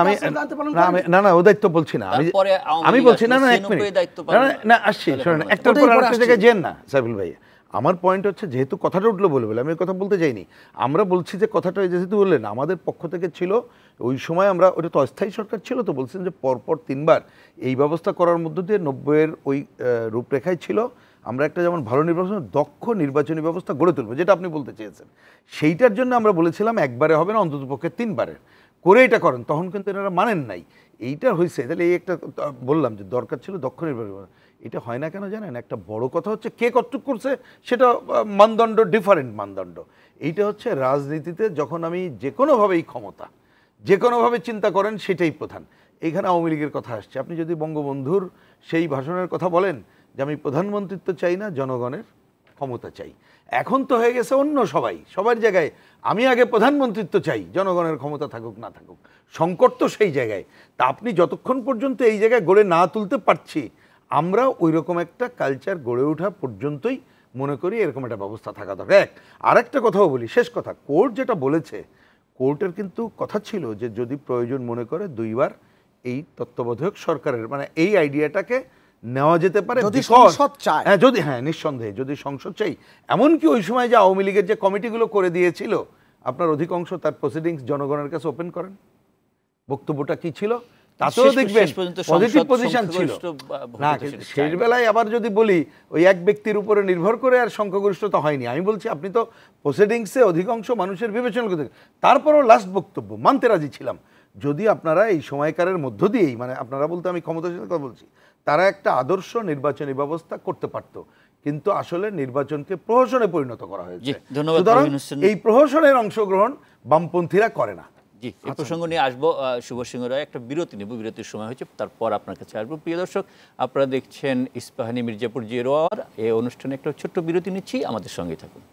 না ও দায়িত্ব বলছি না, আমি বলছি না, এক মিনিট, না আসছি, শুনুন, একটার পর আরেকটা জায়গায় যেন না সাইফুল ভাই। আমার পয়েন্ট হচ্ছে, যেহেতু কথাটা উঠলো বলে আমি কথা বলতে চাইনি। আমরা বলছি যে কথাটা যেহেতু বললেন, আমাদের পক্ষ থেকে ছিল ওই সময়, আমরা ওটা তো অস্থায়ী সরকার ছিল, তো বলছেন যে পরপর 3বার এই ব্যবস্থা করার মধ্য দিয়ে 90-এর ওই রূপরেখায় ছিল আমরা একটা যেমন ভালো নির্বাচন, দক্ষ নির্বাচনী ব্যবস্থা গড়ে তুলবো, যেটা আপনি বলতে চেয়েছেন। সেইটার জন্য আমরা বলেছিলাম একবারে হবে না, অন্ততপক্ষে 3বারের করে এটা করেন। তখন কিন্তু এনারা মানেন নাই। এইটা হয়েছে, তাহলে এই একটা বললাম যে দরকার ছিল দক্ষ নির্বাচন। এটা হয় না কেন জানেন? একটা বড় কথা হচ্ছে কে কতটুকু করছে, সেটা মানদণ্ড, ডিফারেন্ট মানদণ্ড। এইটা হচ্ছে রাজনীতিতে, যখন আমি যে কোনোভাবেই ক্ষমতা, যে কোনোভাবে চিন্তা করেন, সেটাই প্রধান। এইখানে আওয়ামী লীগের কথা আসছে। আপনি যদি বঙ্গবন্ধুর সেই ভাষণের কথা বলেন যে আমি প্রধানমন্ত্রিত্ব চাই না, জনগণের ক্ষমতা চাই, এখন তো হয়ে গেছে অন্য সবার জায়গায় আমি আগে প্রধানমন্ত্রিত্ব চাই, জনগণের ক্ষমতা থাকুক না থাকুক। সংকট তো সেই জায়গায়। তা আপনি যতক্ষণ পর্যন্ত এই জায়গায় গড়ে না তুলতে পারছি, আমরা ওই রকম একটা কালচার গড়ে ওঠা পর্যন্তই মনে করি এরকম একটা ব্যবস্থা থাকা দরকার। আরেকটা কথাও বলি, শেষ কথা, কোর্ট যেটা বলেছে, কোর্টের কিন্তু কথা ছিল যে যদি প্রয়োজন মনে করে 2বার এই তত্ত্বাবধায়ক সরকারের মানে এই আইডিয়াটাকে নেওয়া যেতে পারে, যদি সংসদ চায়। হ্যাঁ, যদি, হ্যাঁ, নিঃসন্দেহে যদি সংসদ চাই। এমনকি ওই সময় যে আওয়ামী লীগের যে কমিটিগুলো করে দিয়েছিল, আপনার অধিকাংশ তার প্রসিডিংস জনগণের কাছে ওপেন করেন। বক্তব্যটা কি ছিল তাতেও দেখবেন পজিটিভ পজিশন ছিল না। সেই বেলায় আবার যদি বলি ওই এক ব্যক্তির উপরে নির্ভর করে আর সংখ্যাগরিষ্ঠতা হয়নি। আমি বলছি আপনি তো প্রসিডিংসে অধিকাংশ মানুষের বিবেচনা করতে, তারপরও লাস্ট বক্তব্য মানতে রাজি ছিলাম যদি আপনারা এই সময়কালের মধ্য দিয়েই, মানে আপনারা বলতে আমি ক্ষমতাসীনের কথা বলছি, তারা একটা আদর্শ নির্বাচনী ব্যবস্থা করতে পারত, কিন্তু আসলে নির্বাচনকে প্রহসনে পরিণত করা হয়েছে। সুতরাং এই প্রহসনের অংশগ্রহণ বামপন্থীরা করে না। জি, এই প্রসঙ্গ নিয়ে আসবো। সুভাষ সিংহ রায়, একটা বিরতি নেব, বিরতির সময় হয়েছে, তারপর আপনার কাছে আসবো। প্রিয় দর্শক, আপনারা দেখছেন ইস্পাহানি মির্জাপুর জিরোয়ার। এই অনুষ্ঠানে একটা ছোট্ট বিরতি নিচ্ছি, আমাদের সঙ্গে থাকুন।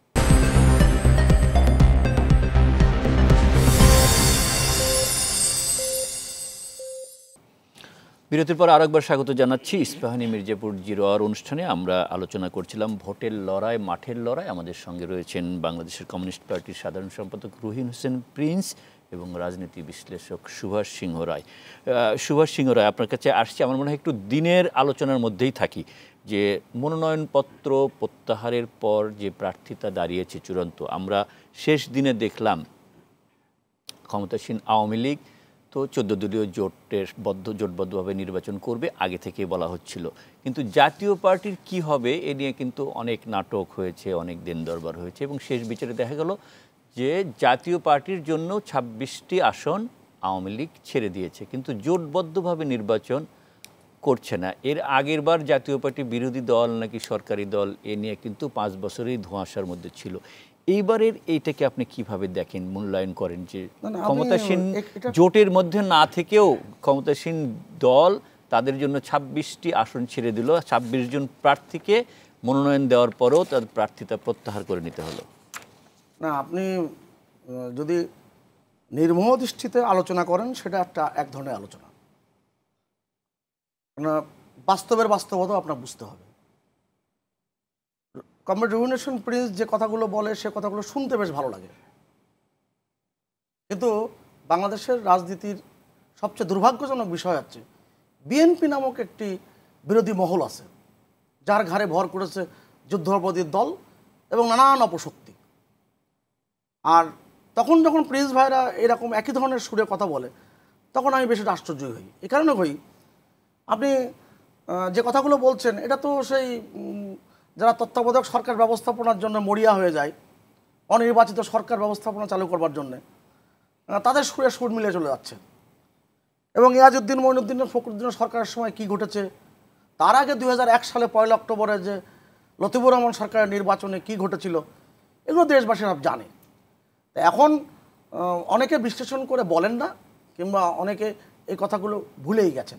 বিরতির পর আরেকবার স্বাগত জানাচ্ছি ইস্পাহানি মির্জাপুর জিরোয়ার অনুষ্ঠানে। আমরা আলোচনা করছিলাম ভোটের লড়াই, মাঠের লড়াই। আমাদের সঙ্গে রয়েছেন বাংলাদেশের কমিউনিস্ট পার্টির সাধারণ সম্পাদক রুহিন হোসেন প্রিন্স এবং রাজনীতি বিশ্লেষক সুভাষ সিংহ রায়। সুভাষ সিংহ রায়, আপনার কাছে আসছি। আমার মনে হয় একটু দিনের আলোচনার মধ্যেই থাকি যে মনোনয়নপত্র প্রত্যাহারের পর যে প্রার্থিতা দাঁড়িয়েছে চূড়ান্ত, আমরা শেষ দিনে দেখলাম ক্ষমতাসীন আওয়ামী লীগ তো 14 দলীয় জোটবদ্ধভাবে নির্বাচন করবে, আগে থেকে বলা হচ্ছিল। কিন্তু জাতীয় পার্টির কি হবে এ নিয়ে কিন্তু অনেক নাটক হয়েছে, অনেক দিন দরবার হয়েছে, এবং শেষ বিচারে দেখা গেল যে জাতীয় পার্টির জন্য 26টি আসন আওয়ামী লীগ ছেড়ে দিয়েছে, কিন্তু জোটবদ্ধভাবে নির্বাচন করছে না। এর আগের বার জাতীয় পার্টি বিরোধী দল নাকি সরকারি দল, এ নিয়ে কিন্তু 5 বছরেই ধোঁয়াশার মধ্যে ছিল। এইবারের এইটাকে আপনি কিভাবে দেখেন, মূল্যায়ন করেন যে ক্ষমতাসীন জোটের মধ্যে না থেকেও ক্ষমতাসীন দল তাদের জন্য 26টি আসন ছেড়ে দিল, 26 জন প্রার্থীকে মনোনয়ন দেওয়ার পরও তার প্রার্থিতা প্রত্যাহার করে নিতে হলো? না, আপনি যদি নির্মোহ দৃষ্টিতে আলোচনা করেন সেটা এক ধরনের আলোচনা, বাস্তবের বাস্তবতা আপনার বুঝতে হবে। কমরেড রুহিন প্রিন্স যে কথাগুলো বলে সে কথাগুলো শুনতে বেশ ভালো লাগে, কিন্তু বাংলাদেশের রাজনীতির সবচেয়ে দুর্ভাগ্যজনক বিষয় হচ্ছে বিএনপি নামক একটি বিরোধী মহল আছে যার ঘাড়ে ভর করেছে যুদ্ধাপরাধীর দল এবং নানান অপশক্তি। আর তখন যখন প্রিন্স ভাইরা এরকম একই ধরনের সুরে কথা বলে তখন আমি বেশি আশ্চর্য হই। এই কারণে হই, আপনি যে কথাগুলো বলছেন এটা তো সেই যারা তত্ত্বাবধায়ক সরকার ব্যবস্থাপনার জন্য মরিয়া হয়ে যায়, অনির্বাচিত সরকার ব্যবস্থাপনা চালু করবার জন্যে, তাদের সুরে সুর মিলে চলে যাচ্ছে। এবং ইয়াজউদ্দিন মঈনুদ্দিনের ফখরুদ্দিনের সরকারের সময় কি ঘটেছে, তার আগে 2001 সালে 1 অক্টোবরে যে লতিফুর রহমান সরকারের নির্বাচনে কি ঘটেছিল, এগুলো দেশবাসীরা জানে। এখন অনেকে বিশ্লেষণ করে বলেন না, কিংবা অনেকে এই কথাগুলো ভুলেই গেছেন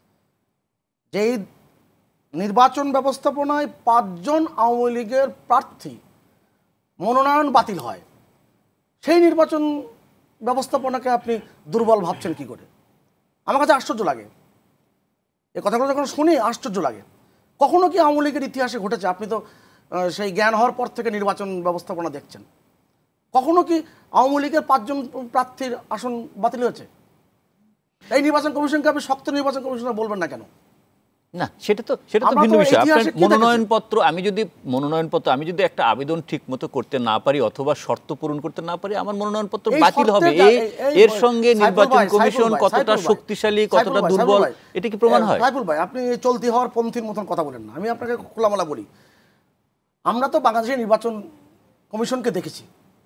যে এই নির্বাচন ব্যবস্থাপনায় 5 জন আওয়ামী লীগের প্রার্থী মনোনয়ন বাতিল হয়, সেই নির্বাচন ব্যবস্থাপনাকে আপনি দুর্বল ভাবছেন কি করে? আমার কাছে আশ্চর্য লাগে এই কথাগুলো যখন শুনি, আশ্চর্য লাগে। কখনো কি আওয়ামী লীগের ইতিহাসে ঘটেছে? আপনি তো সেই জ্ঞান হওয়ার পর থেকে নির্বাচন ব্যবস্থাপনা দেখছেন, কখনো কি আওয়ামী লীগের 5 জন প্রার্থীর আসন বাতিল হয়েছে? এই নির্বাচন কমিশনকে আপনি শক্ত নির্বাচন কমিশনার বলবেন না কেন? না, সেটা তো ভিন্ন বিষয়। আপনার মনোনয়নপত্র, আমি যদি একটা আবেদন ঠিক মতো করতে না পারি অথবা শর্ত পূরণ করতে না পারি, আমার মনোনয়নপত্র বাতিল হবে। এর সঙ্গে নির্বাচন কমিশন কতটা শক্তিশালী, কতটা দুর্বল, এটা কি প্রমাণ হয়? সাইফুল ভাই, আপনি চলতি হওয়ার পন্থীর মতন কথা বলেন না। আমি আপনাকে খোলামেলা বলি, আমরা তো বাংলাদেশের নির্বাচন কমিশনকে দেখেছি,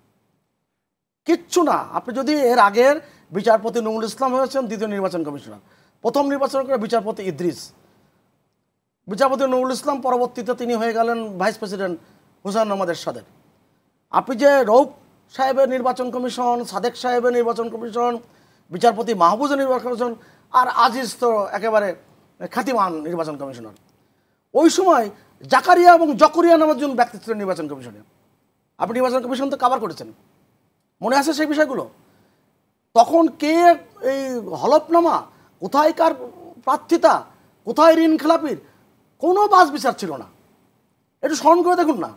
কিচ্ছু না। আপনি যদি এর আগের বিচারপতি নুরুল ইসলাম হয়েছেন দ্বিতীয় নির্বাচন কমিশনার, প্রথম নির্বাচন করে বিচারপতি ইদ্রিস, বিচারপতি নুরুল ইসলাম পরবর্তীতে তিনি হয়ে গেলেন ভাইস প্রেসিডেন্ট হুসাইন আহমদ এরশাদের। আপনি যে রৌফ সাহেবের নির্বাচন কমিশন, সাদেক সাহেবের নির্বাচন কমিশন, বিচারপতি মাহবুজের নির্বাচন কমিশন, আর আজিজ তো একেবারে খ্যাতিমান নির্বাচন কমিশনার। ওই সময় জাকারিয়া এবং জকরিয়া নামের জন ব্যক্তি ছিলেন নির্বাচন কমিশনে। আপনি নির্বাচন কমিশন তো কাভার করেছেন, মনে আছে সেই বিষয়গুলো? তখন কে এই হলফনামা, কোথায় কার প্রার্থিতা, কোথায় ঋণ খেলাপির, কোনো বাস বিচার ছিল না। একটু স্মরণ করে দেখুন না।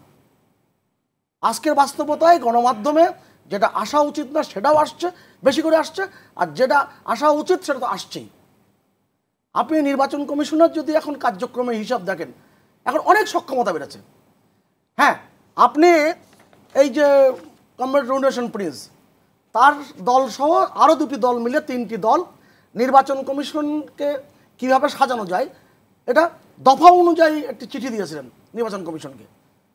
আজকের বাস্তবতায় গণমাধ্যমে যেটা আসা উচিত না সেটাও আসছে, বেশি করে আসছে, আর যেটা আসা উচিত সেটা তো আসছেই। আপনি নির্বাচন কমিশনের যদি এখন কার্যক্রমের হিসাব দেখেন, এখন অনেক সক্ষমতা বেড়েছে। হ্যাঁ, আপনি এই যে কমরেড রুহিন প্রিন্স, তার দল সহ আরও 2টি দল মিলে 3টি দল নির্বাচন কমিশনকে কিভাবে সাজানো যায় এটা দফা অনুযায়ী একটি চিঠি দিয়েছিলেন নির্বাচন কমিশনকে।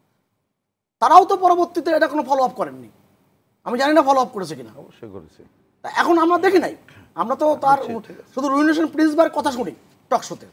তারাও তো পরবর্তীতে এটা কোনো ফলো আপ করেননি, আমি জানি না ফলো আপ করেছে কিনা। অবশ্যই করেছে। এখন আমরা দেখি নাই, আমরা তো তার শুধু রুহিন হোসেন প্রিন্সবার কথা শুনি টক শোতে,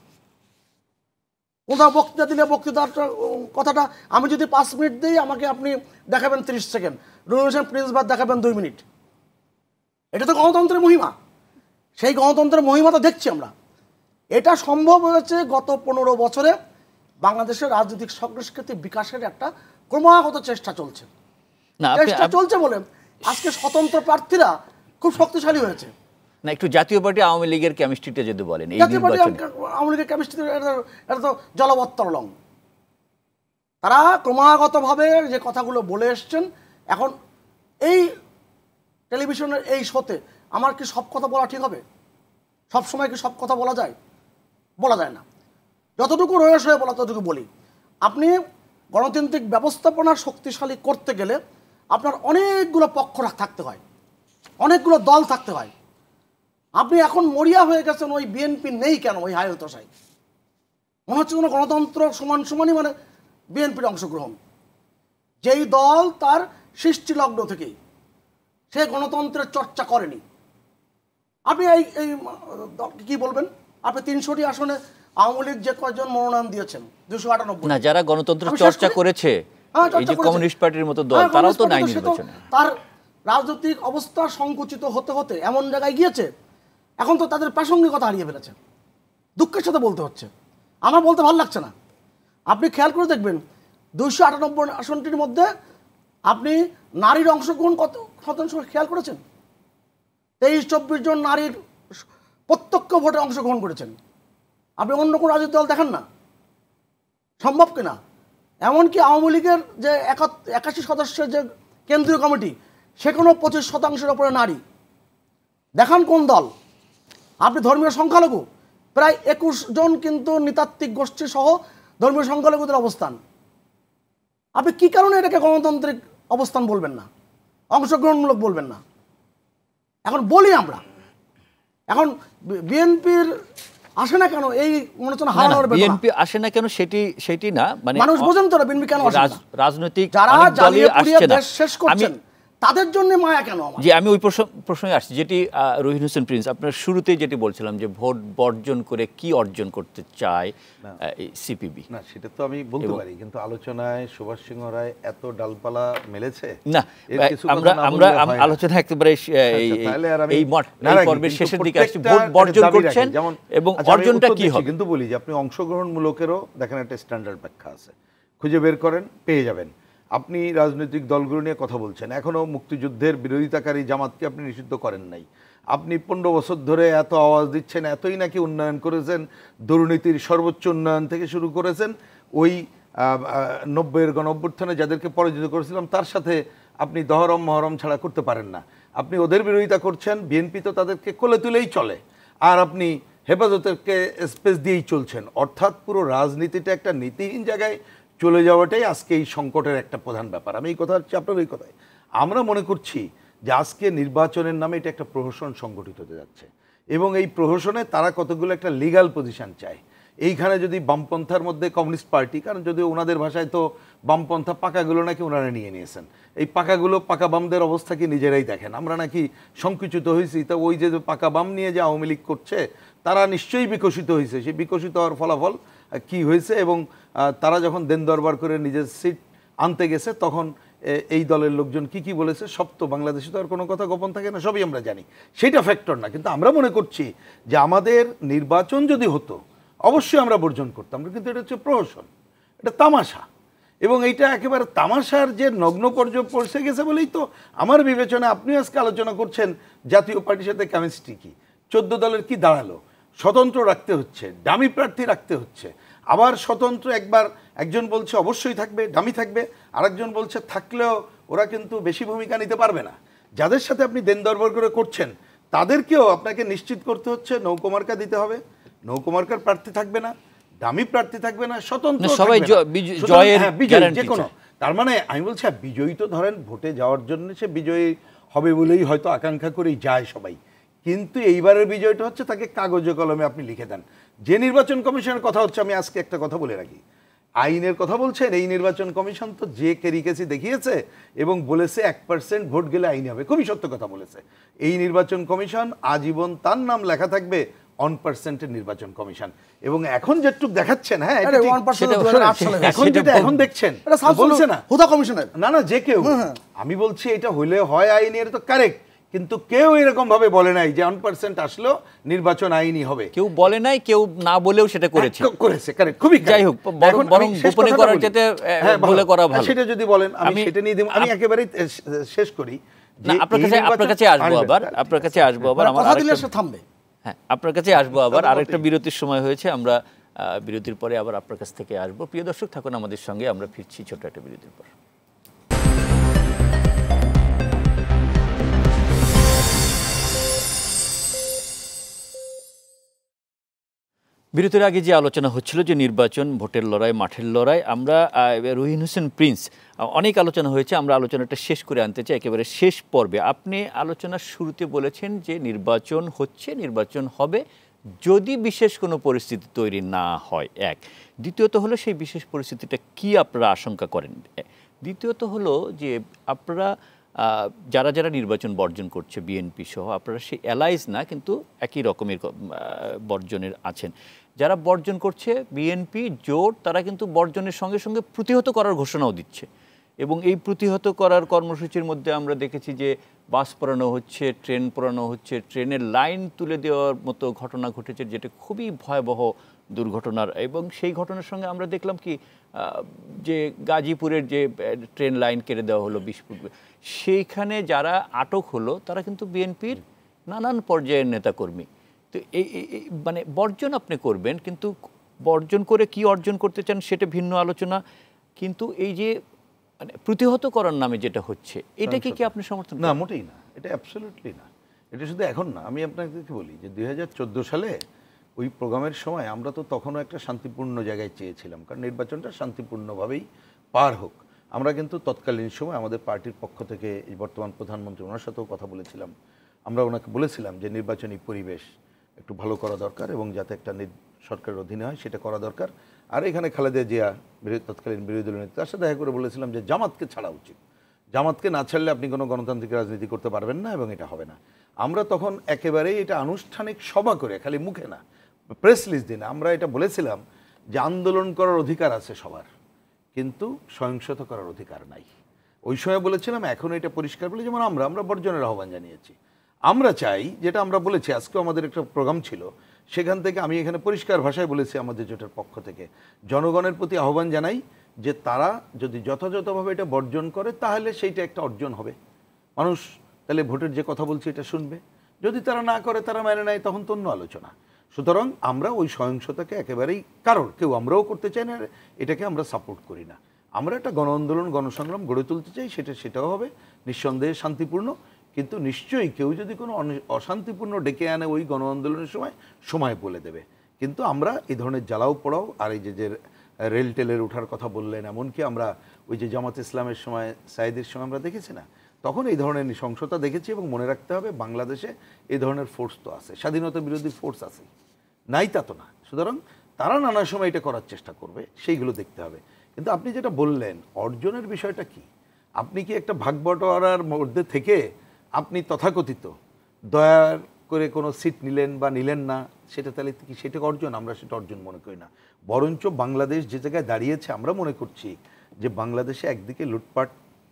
কোথাও বক্তৃতা দিলে বক্তৃতার কথাটা আমি যদি 5 মিনিট দিই আমাকে আপনি দেখাবেন 30 সেকেন্ড, রুহিন হোসেন প্রিন্সবার দেখাবেন 2 মিনিট। এটা তো গণতন্ত্রের মহিমা, সেই গণতন্ত্রের মহিমা তো দেখছি আমরা। এটা সম্ভব হয়েছে গত 15 বছরে বাংলাদেশের রাজনৈতিক সংস্কৃতি বিকাশের একটা ক্রমাগত চেষ্টা চলছে। চেষ্টা চলছে বলে আজকে স্বতন্ত্র প্রার্থীরা খুব শক্তিশালী হয়েছে। না, একটু জাতীয় পার্টি আওয়ামী লীগের কেমিস্ট্রিটা যদি বলেন। জাতীয় পার্টি আওয়ামী লীগের কেমিস্ট্রি এটা তো জলবত্তরলং। তারা ক্রমাগতভাবে যে কথাগুলো বলে এসছেন, এখন এই টেলিভিশনের এই শোতে আমার কি সব কথা বলা ঠিক হবে? সব সময় কি সব কথা বলা যায়? বলা যায় না। যতটুকু রয়েস হয়ে বলা ততটুকু বলি। আপনি গণতান্ত্রিক ব্যবস্থাপনা শক্তিশালী করতে গেলে আপনার অনেকগুলো পক্ষ থাকতে হয়, অনেকগুলো দল থাকতে হয়। আপনি এখন মরিয়া হয়ে গেছেন ওই বিএনপি নেই কেন, ওই হায় হতাশায় মনে হচ্ছে কোনো গণতন্ত্র সমানই মানে বিএনপির অংশগ্রহণ। যেই দল তার সৃষ্টিলগ্ন থেকেই সে গণতন্ত্রের চর্চা করেনি, আপনি এই কি বলবেন? আপনি 300টি আসনে আওয়ামী লীগ যে কয়জন মনোনয়ন দিয়েছেন 298 না, যারা গণতন্ত্র চর্চা করেছে এই যে কমিউনিস্ট পার্টির মতো দল, তারাও তো নাই নির্বাচনে। তার রাজনৈতিক অবস্থা সংকুচিত হতে হতে এমন জায়গায় গিয়েছে এখন তো তাদের প্রাসঙ্গিকতা হারিয়ে ফেলেছে। দুঃখের সাথে বলতে হচ্ছে, আমার বলতে ভালো লাগছে না। আপনি খেয়াল করে দেখবেন 298 আসনটির মধ্যে আপনি নারীর অংশগ্রহণ কত শতাংশ খেয়াল করেছেন? 23-24 জন নারীর প্রত্যক্ষ ভোটে অংশগ্রহণ করেছেন। আপনি অন্য কোনো রাজনৈতিক দল দেখেন না, সম্ভব কিনা? এমনকি আওয়ামী লীগের যে 81 সদস্যের যে কেন্দ্রীয় কমিটি, সেখানেও 25% ওপরে নারী। দেখান কোন দল? আপনি ধর্মীয় সংখ্যালঘু প্রায় 21 জন কিন্তু নৃতাত্ত্বিক গোষ্ঠী সহ ধর্মীয় সংখ্যালঘুদের অবস্থান। আপনি কি কারণে এটাকে গণতান্ত্রিক অবস্থান বলবেন না, অংশগ্রহণমূলক বলবেন না? এখন বলি আমরা, এখন বিএনপির আসে না কেন এই মনে হচ্ছে হারানোর ব্যাপার। বিএনপি আসে না কেন সেটি না, মানে মানুষ বোঝেন তো না বিএনপি কেন আসে না। রাজনৈতিক যারা জ্বালিয়ে পুড়িয়ে দেশ শেষ করছেন তাদের জন্য মায়া কেন আমার? যে আমি ওই প্রশ্নে আসছি, যেটি রুহিন হোসেন প্রিন্স আপনার শুরুতেই যেটি বলছিলাম যে ভোট বর্জন করে কি অর্জন করতে চায় সিপিবি। না, সেটা তো আমি বলতে পারি, কিন্তু আলোচনায় সুভাষ সিংহ রায় এত ডালপালা মেলেছে না, আমরা আলোচনা একেবারে এই পর্বের শেষের দিকে আসছি। ভোট বর্জন করছেন এবং অর্জনটা কি হবে? কিন্তু বলি যে আপনি অংশগ্রহণমূলকেরও দেখেন একটা স্ট্যান্ডার্ড ব্যাখ্যা আছে, খুঁজে বের করেন, পেয়ে যাবেন। আপনি রাজনৈতিক দলগুলো নিয়ে কথা বলছেন, এখনও মুক্তিযুদ্ধের বিরোধিতাকারী জামাতকে আপনি নিষিদ্ধ করেন নাই। আপনি 15 বছর ধরে এত আওয়াজ দিচ্ছেন, এতই নাকি উন্নয়ন করেছেন, দুর্নীতির সর্বোচ্চ উন্নয়ন থেকে শুরু করেছেন। ওই 90-এর গণ-অভ্যুত্থানে যাদেরকে পরাজিত করেছিলাম তার সাথে আপনি দহরম মহরম ছাড়া করতে পারেন না। আপনি ওদের বিরোধিতা করছেন, বিএনপি তো তাদেরকে কোলে তুলেই চলে, আর আপনি হেফাজতেরকে স্পেস দিয়েই চলছেন। অর্থাৎ পুরো রাজনীতিটা একটা নীতিহীন জায়গায় চলে যাওয়াটাই আজকে এই সংকটের একটা প্রধান ব্যাপার। আমি এই কথা হচ্ছে আপনার ওই কথায় আমরা মনে করছি যে আজকে নির্বাচনের নামে এটা একটা প্রহসন সংগঠিত হতে যাচ্ছে, এবং এই প্রহসনে তারা কতগুলো একটা লিগাল পজিশন চায়। এইখানে যদি বামপন্থার মধ্যে কমিউনিস্ট পার্টি, কারণ যদি ওনাদের ভাষায় তো বামপন্থা পাকাগুলো নাকি ওনারা নিয়ে নিয়েছেন, এই পাকাগুলো পাকা বামদের অবস্থা কি নিজেরাই দেখেন। আমরা নাকি সংকুচিত হয়েছি, তা ওই যে পাকা বাম নিয়ে যে আওয়ামী লীগ করছে তারা নিশ্চয়ই বিকশিত হয়েছে। সেই বিকশিত হওয়ার ফলাফল কি হয়েছে, এবং তারা যখন দেন দরবার করে নিজের সিট আনতে গেছে তখন এই দলের লোকজন কি বলেছে সব তো বাংলাদেশে তো আর কোনো কথা গোপন থাকে না, সবই আমরা জানি, সেইটা ফ্যাক্টর না। কিন্তু আমরা মনে করছি যে আমাদের নির্বাচন যদি হতো অবশ্যই আমরা বর্জন করতাম, কিন্তু এটা হচ্ছে প্রহসন, এটা তামাশা, এবং এইটা একেবারে তামাশার যে নগ্ন পর্যায়ে পৌঁছে গেছে বলেই তো আমার বিবেচনা আপনি আজকে আলোচনা করছেন জাতীয় পার্টির সাথে কেমিস্ট্রি কি, 14 দলের কি দাঁড়ালো, স্বতন্ত্র রাখতে হচ্ছে, ডামি প্রার্থী রাখতে হচ্ছে, আবার স্বতন্ত্র একজন বলছে অবশ্যই থাকবে, ডামি থাকবে, আরেকজন বলছে থাকলেও ওরা কিন্তু বেশি ভূমিকা নিতে পারবে না। যাদের সাথে আপনি দেন দরবার করে করছেন তাদেরকেও আপনাকে নিশ্চিত করতে হচ্ছে নৌকোমার্কা দিতে হবে, নৌকোমার্কার প্রার্থী থাকবে না, দামি প্রার্থী থাকবে না, স্বতন্ত্র সবাই জয়ের যে কোনো। তার মানে আমি বলছি বিজয়ী তো ধরেন ভোটে যাওয়ার জন্য সে বিজয়ী হবে বলেই হয়তো আকাঙ্ক্ষা করেই যায় সবাই, কিন্তু এইবারের বিজয়টা হচ্ছে তাকে কাগজে কলমে আপনি লিখে দেন। যে নির্বাচন কমিশনের কথা হচ্ছে, আমি আজকে একটা কথা বলে রাখি, আইনের কথা বলছেন, এই নির্বাচন কমিশন তো যে ক্যারিকেসি দেখিয়েছে এবং বলেছে 1% ভোট গেলে আইন হবে, খুবই সত্য কথা বলেছে। এই নির্বাচন কমিশন আজীবন তার নাম লেখা থাকবে 1% নির্বাচন কমিশন। এবং এখন যেটুক দেখাচ্ছেন, হ্যাঁ এখন যেটা এখন দেখছেন বলছে না হুদা কমিশনের, না না যে কেউ, আমি বলছি এটা হইলে হয় আইনের তো কারেক্ট, কিন্তু কেউ এরকম ভাবে বলে নাই যে 1% আসলো নির্বাচন আইনি হবে, কেউ বলে নাই, কেউ না বলেও সেটা করেছে কারেক্ট, খুবই যাই হোক, বরং গোপনে করার যেতে বলে করা ভালো। সেটা যদি বলেন আমি সেটা নিয়ে দেব। আমি একেবারে শেষ করি যে আপনার কাছে আসবো আবার, আপনার কাছে আসবো আবার, আমার কথা দিলে সে থামবে। হ্যাঁ, আপনার কাছে আসবো আবার, আরেকটা বিরতির সময় হয়েছে, আমরা বিরতির পরে আবার আপনার কাছ থেকে আসবো। প্রিয় দর্শক, থাকুন আমাদের সঙ্গে, আমরা ফিরছি ছোট্ট একটা বিরতির পর। বিরতির আগে যে আলোচনা হচ্ছিল যে নির্বাচন, ভোটের লড়াই, মাঠের লড়াই, আমরা রুহিন হোসেন প্রিন্স, অনেক আলোচনা হয়েছে, আমরা আলোচনাটা শেষ করে আনতে চাই একেবারে শেষ পর্বে। আপনি আলোচনার শুরুতে বলেছেন যে নির্বাচন হচ্ছে, নির্বাচন হবে যদি বিশেষ কোনো পরিস্থিতি তৈরি না হয়, এক। দ্বিতীয়ত হলো সেই বিশেষ পরিস্থিতিটা কি আপনারা আশঙ্কা করেন। দ্বিতীয়ত হলো যে আপনারা যারা যারা নির্বাচন বর্জন করছে, বিএনপি সহ, আপনারা সেই অ্যালাইজ না, কিন্তু একই রকমের বর্জনের আছেন। যারা বর্জন করছে বিএনপি জোট, তারা কিন্তু বর্জনের সঙ্গে সঙ্গে প্রতিহত করার ঘোষণাও দিচ্ছে। এবং এই প্রতিহত করার কর্মসূচির মধ্যে আমরা দেখেছি যে বাস পোড়ানো হচ্ছে, ট্রেন পোড়ানো হচ্ছে, ট্রেনের লাইন তুলে দেওয়ার মতো ঘটনা ঘটেছে, যেটা খুবই ভয়াবহ দুর্ঘটনার। এবং সেই ঘটনার সঙ্গে আমরা দেখলাম কি যে গাজীপুরের যে ট্রেন লাইন কেটে দেওয়া হলো 20 ফুট, সেইখানে যারা আটক হলো তারা কিন্তু বিএনপির নানান পর্যায়ের নেতাকর্মী। তো এই মানে বর্জন আপনি করবেন, কিন্তু বর্জন করে কি অর্জন করতে চান সেটা ভিন্ন আলোচনা। কিন্তু এই যে মানে প্রতিহত করার নামে যেটা হচ্ছে, এটাকে কি আপনি সমর্থন করেন? না, মোটেই না, এটা অ্যাবসলিউটলি না। এটা শুধু এখন না, আমি আপনাকে বলি যে 2014 সালে ওই প্রোগ্রামের সময় আমরা তো তখনও একটা শান্তিপূর্ণ জায়গায় চেয়েছিলাম, কারণ নির্বাচনটা শান্তিপূর্ণভাবেই পার হোক। আমরা কিন্তু তৎকালীন সময় আমাদের পার্টির পক্ষ থেকে বর্তমান প্রধানমন্ত্রী ওনার সাথেও কথা বলেছিলাম। আমরা ওনাকে বলেছিলাম যে নির্বাচনী পরিবেশ একটু ভালো করা দরকার এবং যাতে একটা সরকারের অধীনে হয় সেটা করা দরকার। আর এখানে খালেদা জিয়া তৎকালীন বিরোধী দলীয় নেতা, তার সাথে দেখা করে বলেছিলাম যে জামাতকে ছাড়া উচিত, জামাতকে না ছাড়লে আপনি কোনো গণতান্ত্রিক রাজনীতি করতে পারবেন না এবং এটা হবে না। আমরা তখন একেবারেই এটা আনুষ্ঠানিক সভা করে, খালি মুখে না, প্রেস লিস্ট দিন আমরা এটা বলেছিলাম যে আন্দোলন করার অধিকার আছে সবার, কিন্তু সহিংসতা করার অধিকার নাই। ওই সময় বলেছিলাম, এখন এটা পরিষ্কার বলে, যেমন আমরা বর্জনের আহ্বান জানিয়েছি। আমরা চাই, যেটা আমরা বলেছি, আজকেও আমাদের একটা প্রোগ্রাম ছিল, সেখান থেকে আমি এখানে পরিষ্কার ভাষায় বলেছি আমাদের জোটের পক্ষ থেকে জনগণের প্রতি আহ্বান জানাই যে তারা যদি যথাযথভাবে এটা বর্জন করে তাহলে সেইটা একটা অর্জন হবে, মানুষ তাহলে ভোটের যে কথা বলছি এটা শুনবে। যদি তারা না করে, তারা মেনে নেয়, তখন তো অন্য আলোচনা। সুতরাং আমরা ওই সহিংসতাকে একেবারেই কেউ আমরাও করতে চাই না, এটাকে আমরা সাপোর্ট করি না। আমরা একটা গণ আন্দোলন, গণসংগ্রাম গড়ে তুলতে চাই, সেটাও হবে নিঃসন্দেহে শান্তিপূর্ণ। কিন্তু নিশ্চয়ই কেউ যদি কোনো অশান্তিপূর্ণ ডেকে আনে ওই গণ আন্দোলনের সময় বলে দেবে। কিন্তু আমরা এই ধরনের জ্বালাও পোড়াও, আর এই যে রেল টেলের ওঠার কথা বললেন, এমনকি আমরা ওই যে জামাত ইসলামের সময়, সাইদের সময় আমরা দেখেছি না, তখন এই ধরনের নৃশংসতা দেখেছি। এবং মনে রাখতে হবে, বাংলাদেশে এই ধরনের ফোর্স তো আছে, স্বাধীনতা বিরোধী ফোর্স আছে, নাই তা তো না। সুতরাং তারা নানা সময় এটা করার চেষ্টা করবে, সেইগুলো দেখতে হবে। কিন্তু আপনি যেটা বললেন অর্জনের বিষয়টা কি, আপনি কি একটা ভাগ বটোয়ারার মধ্যে থেকে আপনি তথাকথিত দয়া করে কোনো সিট নিলেন বা নিলেন না, সেটা তাহলে কি সেটা অর্জন? আমরা সেটা অর্জন মনে করি না। বরঞ্চ বাংলাদেশ যে জায়গায় দাঁড়িয়েছে, আমরা মনে করছি যে বাংলাদেশে একদিকে লুটপাট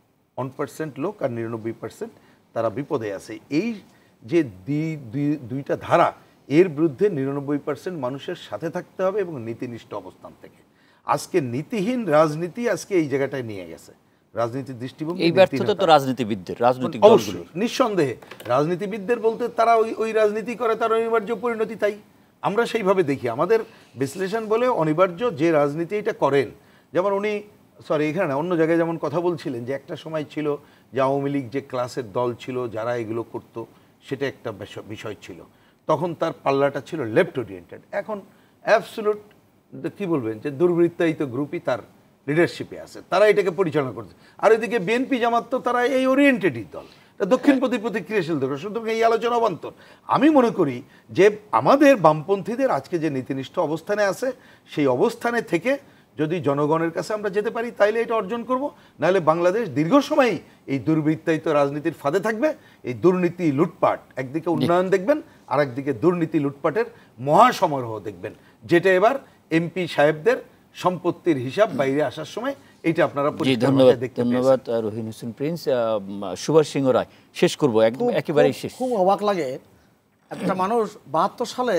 1% লোক আর 99% তারা বিপদে আছে। এই যে দুইটা ধারা, এর বিরুদ্ধে 99% মানুষের সাথে থাকতে হবে এবং নীতিনিষ্ঠ অবস্থান থেকে। আজকে নীতিহীন রাজনীতি আজকে এই জায়গাটায় নিয়ে গেছে। রাজনীতির দৃষ্টিভঙ্গি, এই ব্যর্থতা তো রাজনীতিবিদদের, রাজনৈতিক দলগুলো, নিঃসন্দেহে রাজনীতিবিদদের বলতে তারা ওই রাজনীতি করে, তার অনিবার্য পরিণতি তাই আমরা সেইভাবে দেখি। আমাদের বিশ্লেষণ বলে অনিবার্য যে রাজনীতি এটা করেন। যেমন উনি এখানে অন্য জায়গায় যেমন কথা বলছিলেন যে একটা সময় ছিল যে আওয়ামী লীগ যে ক্লাসের দল ছিল যারা এগুলো করতো, সেটা একটা বিষয় ছিল, তখন তার পাল্লাটা ছিল লেফট ওরিয়েন্টেড। এখন অ্যাবসলুট কি বলবেন যে দুর্বৃত্তায়িত গ্রুপই তার লিডারশিপে আছে, তারা এটাকে পরিচালনা করছে। আর এদিকে বিএনপি জামাত তো তারা এই ওরিয়েন্টেডই দল। দক্ষিণপন্থী প্রতিক্রিয়াশীল দল, সুতরাং এই আলোচনা অবান্তর। আমি মনে করি যে আমাদের বামপন্থীদের আজকে যে নীতিনিষ্ঠ অবস্থানে আছে, সেই অবস্থানে থেকে যদি জনগণের কাছে আমরা যেতে পারি তাইলে এটা অর্জন করব, নাহলে বাংলাদেশ দীর্ঘ সময়ই এই দুর্বৃত্তায়িত রাজনীতির ফাঁদে থাকবে। এই দুর্নীতি লুটপাট, একদিকে উন্নয়ন দেখবেন আর একদিকে দুর্নীতি লুটপাটের মহাসমারোহ দেখবেন, যেটা এবার এমপি সাহেবদের সম্পত্তির হিসাব বাইরে আসার সময় এইটা আপনারা ধন্যবাদ। ধন্যবাদ রহিন হোসেন প্রিন্স। সুভাষ সিংহ রায়, শেষ করবো একেবারেই শেষ। খুব অবাক লাগে, একটা মানুষ 72 সালে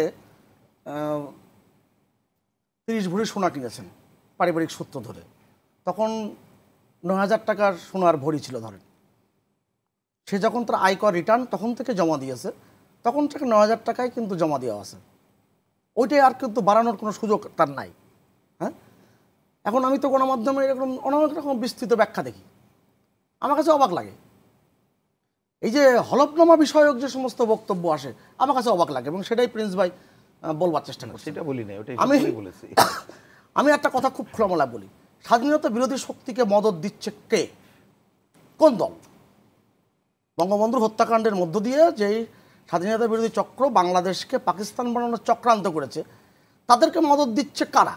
30 ভরি সোনা কিনেছেন পারিবারিক সূত্র ধরে, তখন 9,000 টাকার সোনার ভরি ছিল ধরেন। সে যখন তার আয়কর রিটার্ন তখন থেকে জমা দিয়েছে, তখন থেকে 9,000 টাকায় কিন্তু জমা দেওয়া আছে, ওইটাই আর কিন্তু বাড়ানোর কোনো সুযোগ তার নাই। হ্যাঁ, এখন আমি তো গণমাধ্যমে এরকম অনেক রকম বিস্তৃত ব্যাখ্যা দেখি, আমার কাছে অবাক লাগে। এই যে হলফনামা বিষয়ক যে সমস্ত বক্তব্য আসে আমার কাছে অবাক লাগে, এবং সেটাই প্রিন্স ভাই বলবার চেষ্টা করছে। সেটা বলি না, ওটাই বলেছি। আমি একটা কথা খুব খোলামেলা বলি, স্বাধীনতা বিরোধী শক্তিকে মদত দিচ্ছে কে, কোন দল? বঙ্গবন্ধুর হত্যাকাণ্ডের মধ্য দিয়ে যেই স্বাধীনতা বিরোধী চক্র বাংলাদেশকে পাকিস্তান বানানোর চক্রান্ত করেছে, তাদেরকে মদত দিচ্ছে কারা?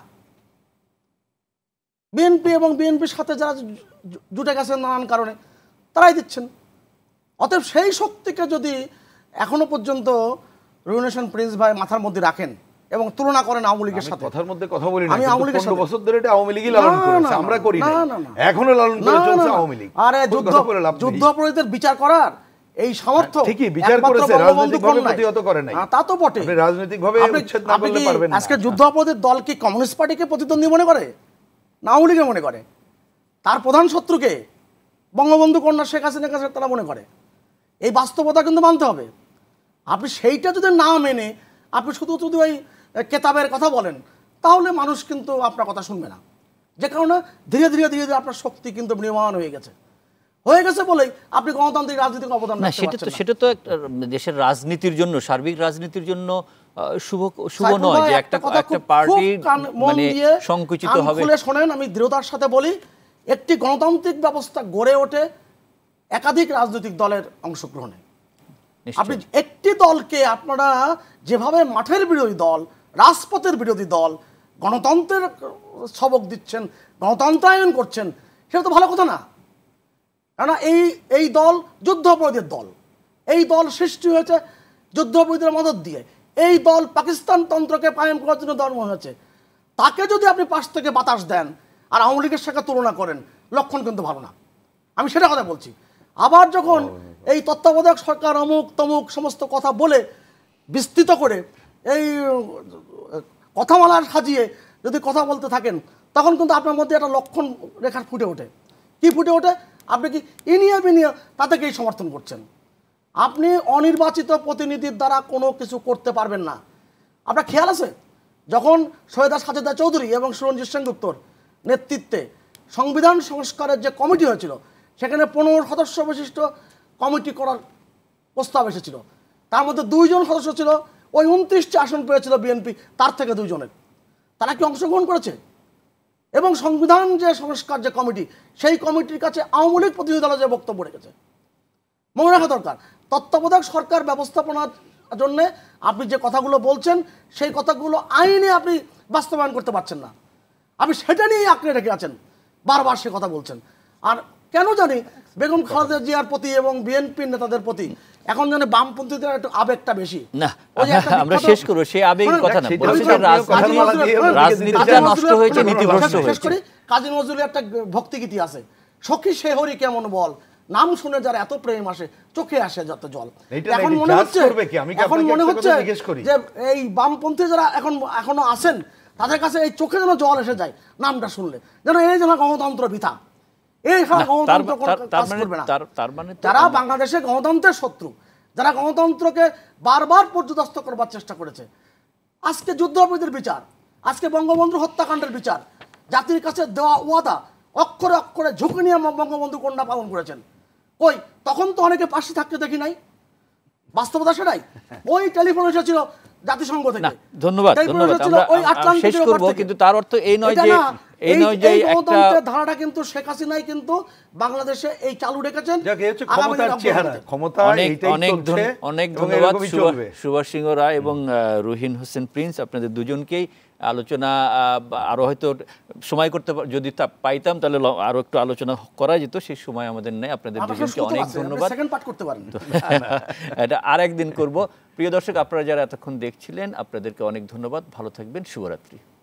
বিএনপি এবং বিএনপির সাথে যারা জুটে গেছেন নানান কারণে, তারাই দিচ্ছেন। অতএব সেই শক্তিকে যদি এখনো পর্যন্ত রুহিন হোসেন প্রিন্স ভাই মাথার মধ্যে রাখেন এবং তুলনা করেন আওয়ামী লীগের সাথে, কথার মধ্যে কথা বলি না, আমি আওয়ামী লীগের 15 বছর ধরে এটা আওয়ামী লীগই লালন করেছে, আমরা করি না, এখনো লালন করে চলছে আওয়ামী লীগ। আরে যুদ্ধ অপরাধীদের বিচার করার এই সামর্থ্য ঠিকই বিচার করেছে, রাজনৈতিকভাবে প্রতিহত করে নাই। তা তো বটে, আপনি রাজনৈতিকভাবে উচ্ছেদ না করলে পারবেন না। আজকে যুদ্ধ অপরাধীর দল কি কমিউনিস্ট পার্টিকে প্রতিদ্বন্দ্বী মনে করে না আওয়ামী লীগের মনে করে? তার প্রধান শত্রুকে বঙ্গবন্ধু কন্যা শেখ হাসিনাকে তারা মনে করে। এই বাস্তবতা কিন্তু মানতে হবে। আপনি সেইটা যদি না মেনে আপনি শুধু শুধু ওই কেতাবের কথা বলেন, তাহলে মানুষ কিন্তু আপনার কথা শুনবে না। যে কারণে ধীরে ধীরে ধীরে ধীরে আপনার শক্তি কিন্তু ম্রিয়মাণ হয়ে গেছে বলেই আপনি গণতান্ত্রিক রাজনীতির অবদান না। সেটা তো দেশের রাজনীতির জন্য, সার্বিক রাজনীতির জন্য শুভ নয় যে একটা পার্টি মানে সংকুচিত হবে। খুলে শোনেন, আমি দৃঢ়তার সাথে বলি, একটি গণতান্ত্রিক ব্যবস্থা গড়ে ওঠে একাধিক রাজনৈতিক দলের অংশগ্রহণে। আপনি একটি দলকে আপনারা যেভাবে মাঠের বিরোধী দল, রাজপথের বিরোধী দল, গণতন্ত্রের সবক দিচ্ছেন, গণতন্ত্রায়ন করছেন, সেটা তো ভালো কথা না। কেননা এই দল যুদ্ধ অপরাধীর দল, এই দল সৃষ্টি হয়েছে যুদ্ধ অপরাধীদের মদত দিয়ে, এই দল পাকিস্তান তন্ত্রকে কায়েম করার জন্য ধর্ম হয়েছে। তাকে যদি আপনি পাশ থেকে বাতাস দেন আর আওয়ামী লীগের সাথে তুলনা করেন, লক্ষণ কিন্তু ভালো না। আমি সেটা কথা বলছি। আবার যখন এই তত্ত্বাবধায়ক সরকার অমুক তমুক সমস্ত কথা বলে বিস্তৃত করে এই কথামালার সাজিয়ে যদি কথা বলতে থাকেন, তখন কিন্তু আপনার মধ্যে একটা লক্ষণ রেখা ফুটে ওঠে। কি ফুটে ওঠে? আপনি কি ইনিয়ে বিনিয়ে তাদেরকেই সমর্থন করছেন। আপনি অনির্বাচিত প্রতিনিধির দ্বারা কোনো কিছু করতে পারবেন না। আপনার খেয়াল আছে, যখন সৈয়দা সাজেদা চৌধুরী এবং সুরঞ্জিত সেনগুপ্তর নেতৃত্বে সংবিধান সংস্কারের যে কমিটি হয়েছিল, সেখানে 15 সদস্য বিশিষ্ট কমিটি করার প্রস্তাব এসেছিল। তার মধ্যে 2 জন সদস্য ছিল, ওই 29টি আসন পেয়েছিল বিএনপি, তার থেকে 2 জনের। তারা কি অংশগ্রহণ করেছে? এবং সংবিধান যে সংস্কার যে কমিটি, সেই কমিটির কাছে আওয়ামী লীগ প্রতিনিধি দলের যে বক্তব্য রেখেছে, মনে রাখা দরকার। তত্ত্বাবধায়ক সরকার ব্যবস্থাপনার জন্য আপনি যে কথাগুলো বলছেন, সেই কথাগুলো আইনে আপনি বাস্তবায়ন করতে পারছেন না। আপনি সেটা নিয়েই আঁকড়ে রেখে আছেন, বারবার সে কথা বলছেন। আর কেন জানি বেগম খালেদা জিয়ার প্রতি এবং বিএনপির নেতাদের প্রতি এখন জানি বামপন্থীদের একটু আবেগটা বেশি। না, আমরা শেষ করব সেই আবেগের কথা না, বলছি যে রাজনীতিটা নষ্ট হয়েছে, নীতিভ্রষ্ট হয়েছে। শেষ করি, কাজী নজরুলের একটা ভক্তিগীতি আছে, সখী সে হরি কেমন বল, নাম শুনে যার এত প্রেম আসে, চোখে আসে যত জল। এখন মনে হচ্ছে যে এই বামপন্থী যারা এখনো আছেন, তাদের কাছে এই চোখে যেন জল এসে যায় নামটা শুনলে, যেন এই যেন গণতন্ত্র বৃথা, এই গণতন্ত্র কাজ করবে না। যারা বাংলাদেশে গণতন্ত্রের শত্রু, যারা গণতন্ত্রকে বারবার পর্যদস্ত করবার চেষ্টা করেছে, আজকে যুদ্ধ অপরাধীদের বিচার, আজকে বঙ্গবন্ধুর হত্যাকাণ্ডের বিচার, জাতির কাছে দেওয়া ওয়াদা অক্ষরে অক্ষরে ঝুঁকি নিয়ে বঙ্গবন্ধু কন্যা পালন করেছেন। কই, তখন তো অনেকে পাশে থাকতে দেখি নাই, বাস্তবতা সেটাই। ওই টেলিফোন এসেছিল জাতিসংঘ থেকে। না ধন্যবাদ ধন্যবাদ, আমরা শেষ করব, কিন্তু তার অর্থ এই নয় যে একটা ধারাটা কিন্তু শেখ হাসিনাই কিন্তু বাংলাদেশে এই চালু রেখেছেন। অনেক ধন্যবাদ সুভাষ সিংহ রায় এবং রুহিন হোসেন প্রিন্স, আপনাদের দুজনকেই। আলোচনা আরো হয়তো সময় করতে যদি পাইতাম তাহলে আরো একটু আলোচনা করা যেত, সেই সময় আমাদের নেই। আপনাদের দুজনকে অনেক ধন্যবাদ। এটা আরেকদিন করব। প্রিয় দর্শক, আপনারা যারা এতক্ষণ দেখছিলেন আপনাদেরকে অনেক ধন্যবাদ। ভালো থাকবেন, শুভরাত্রি।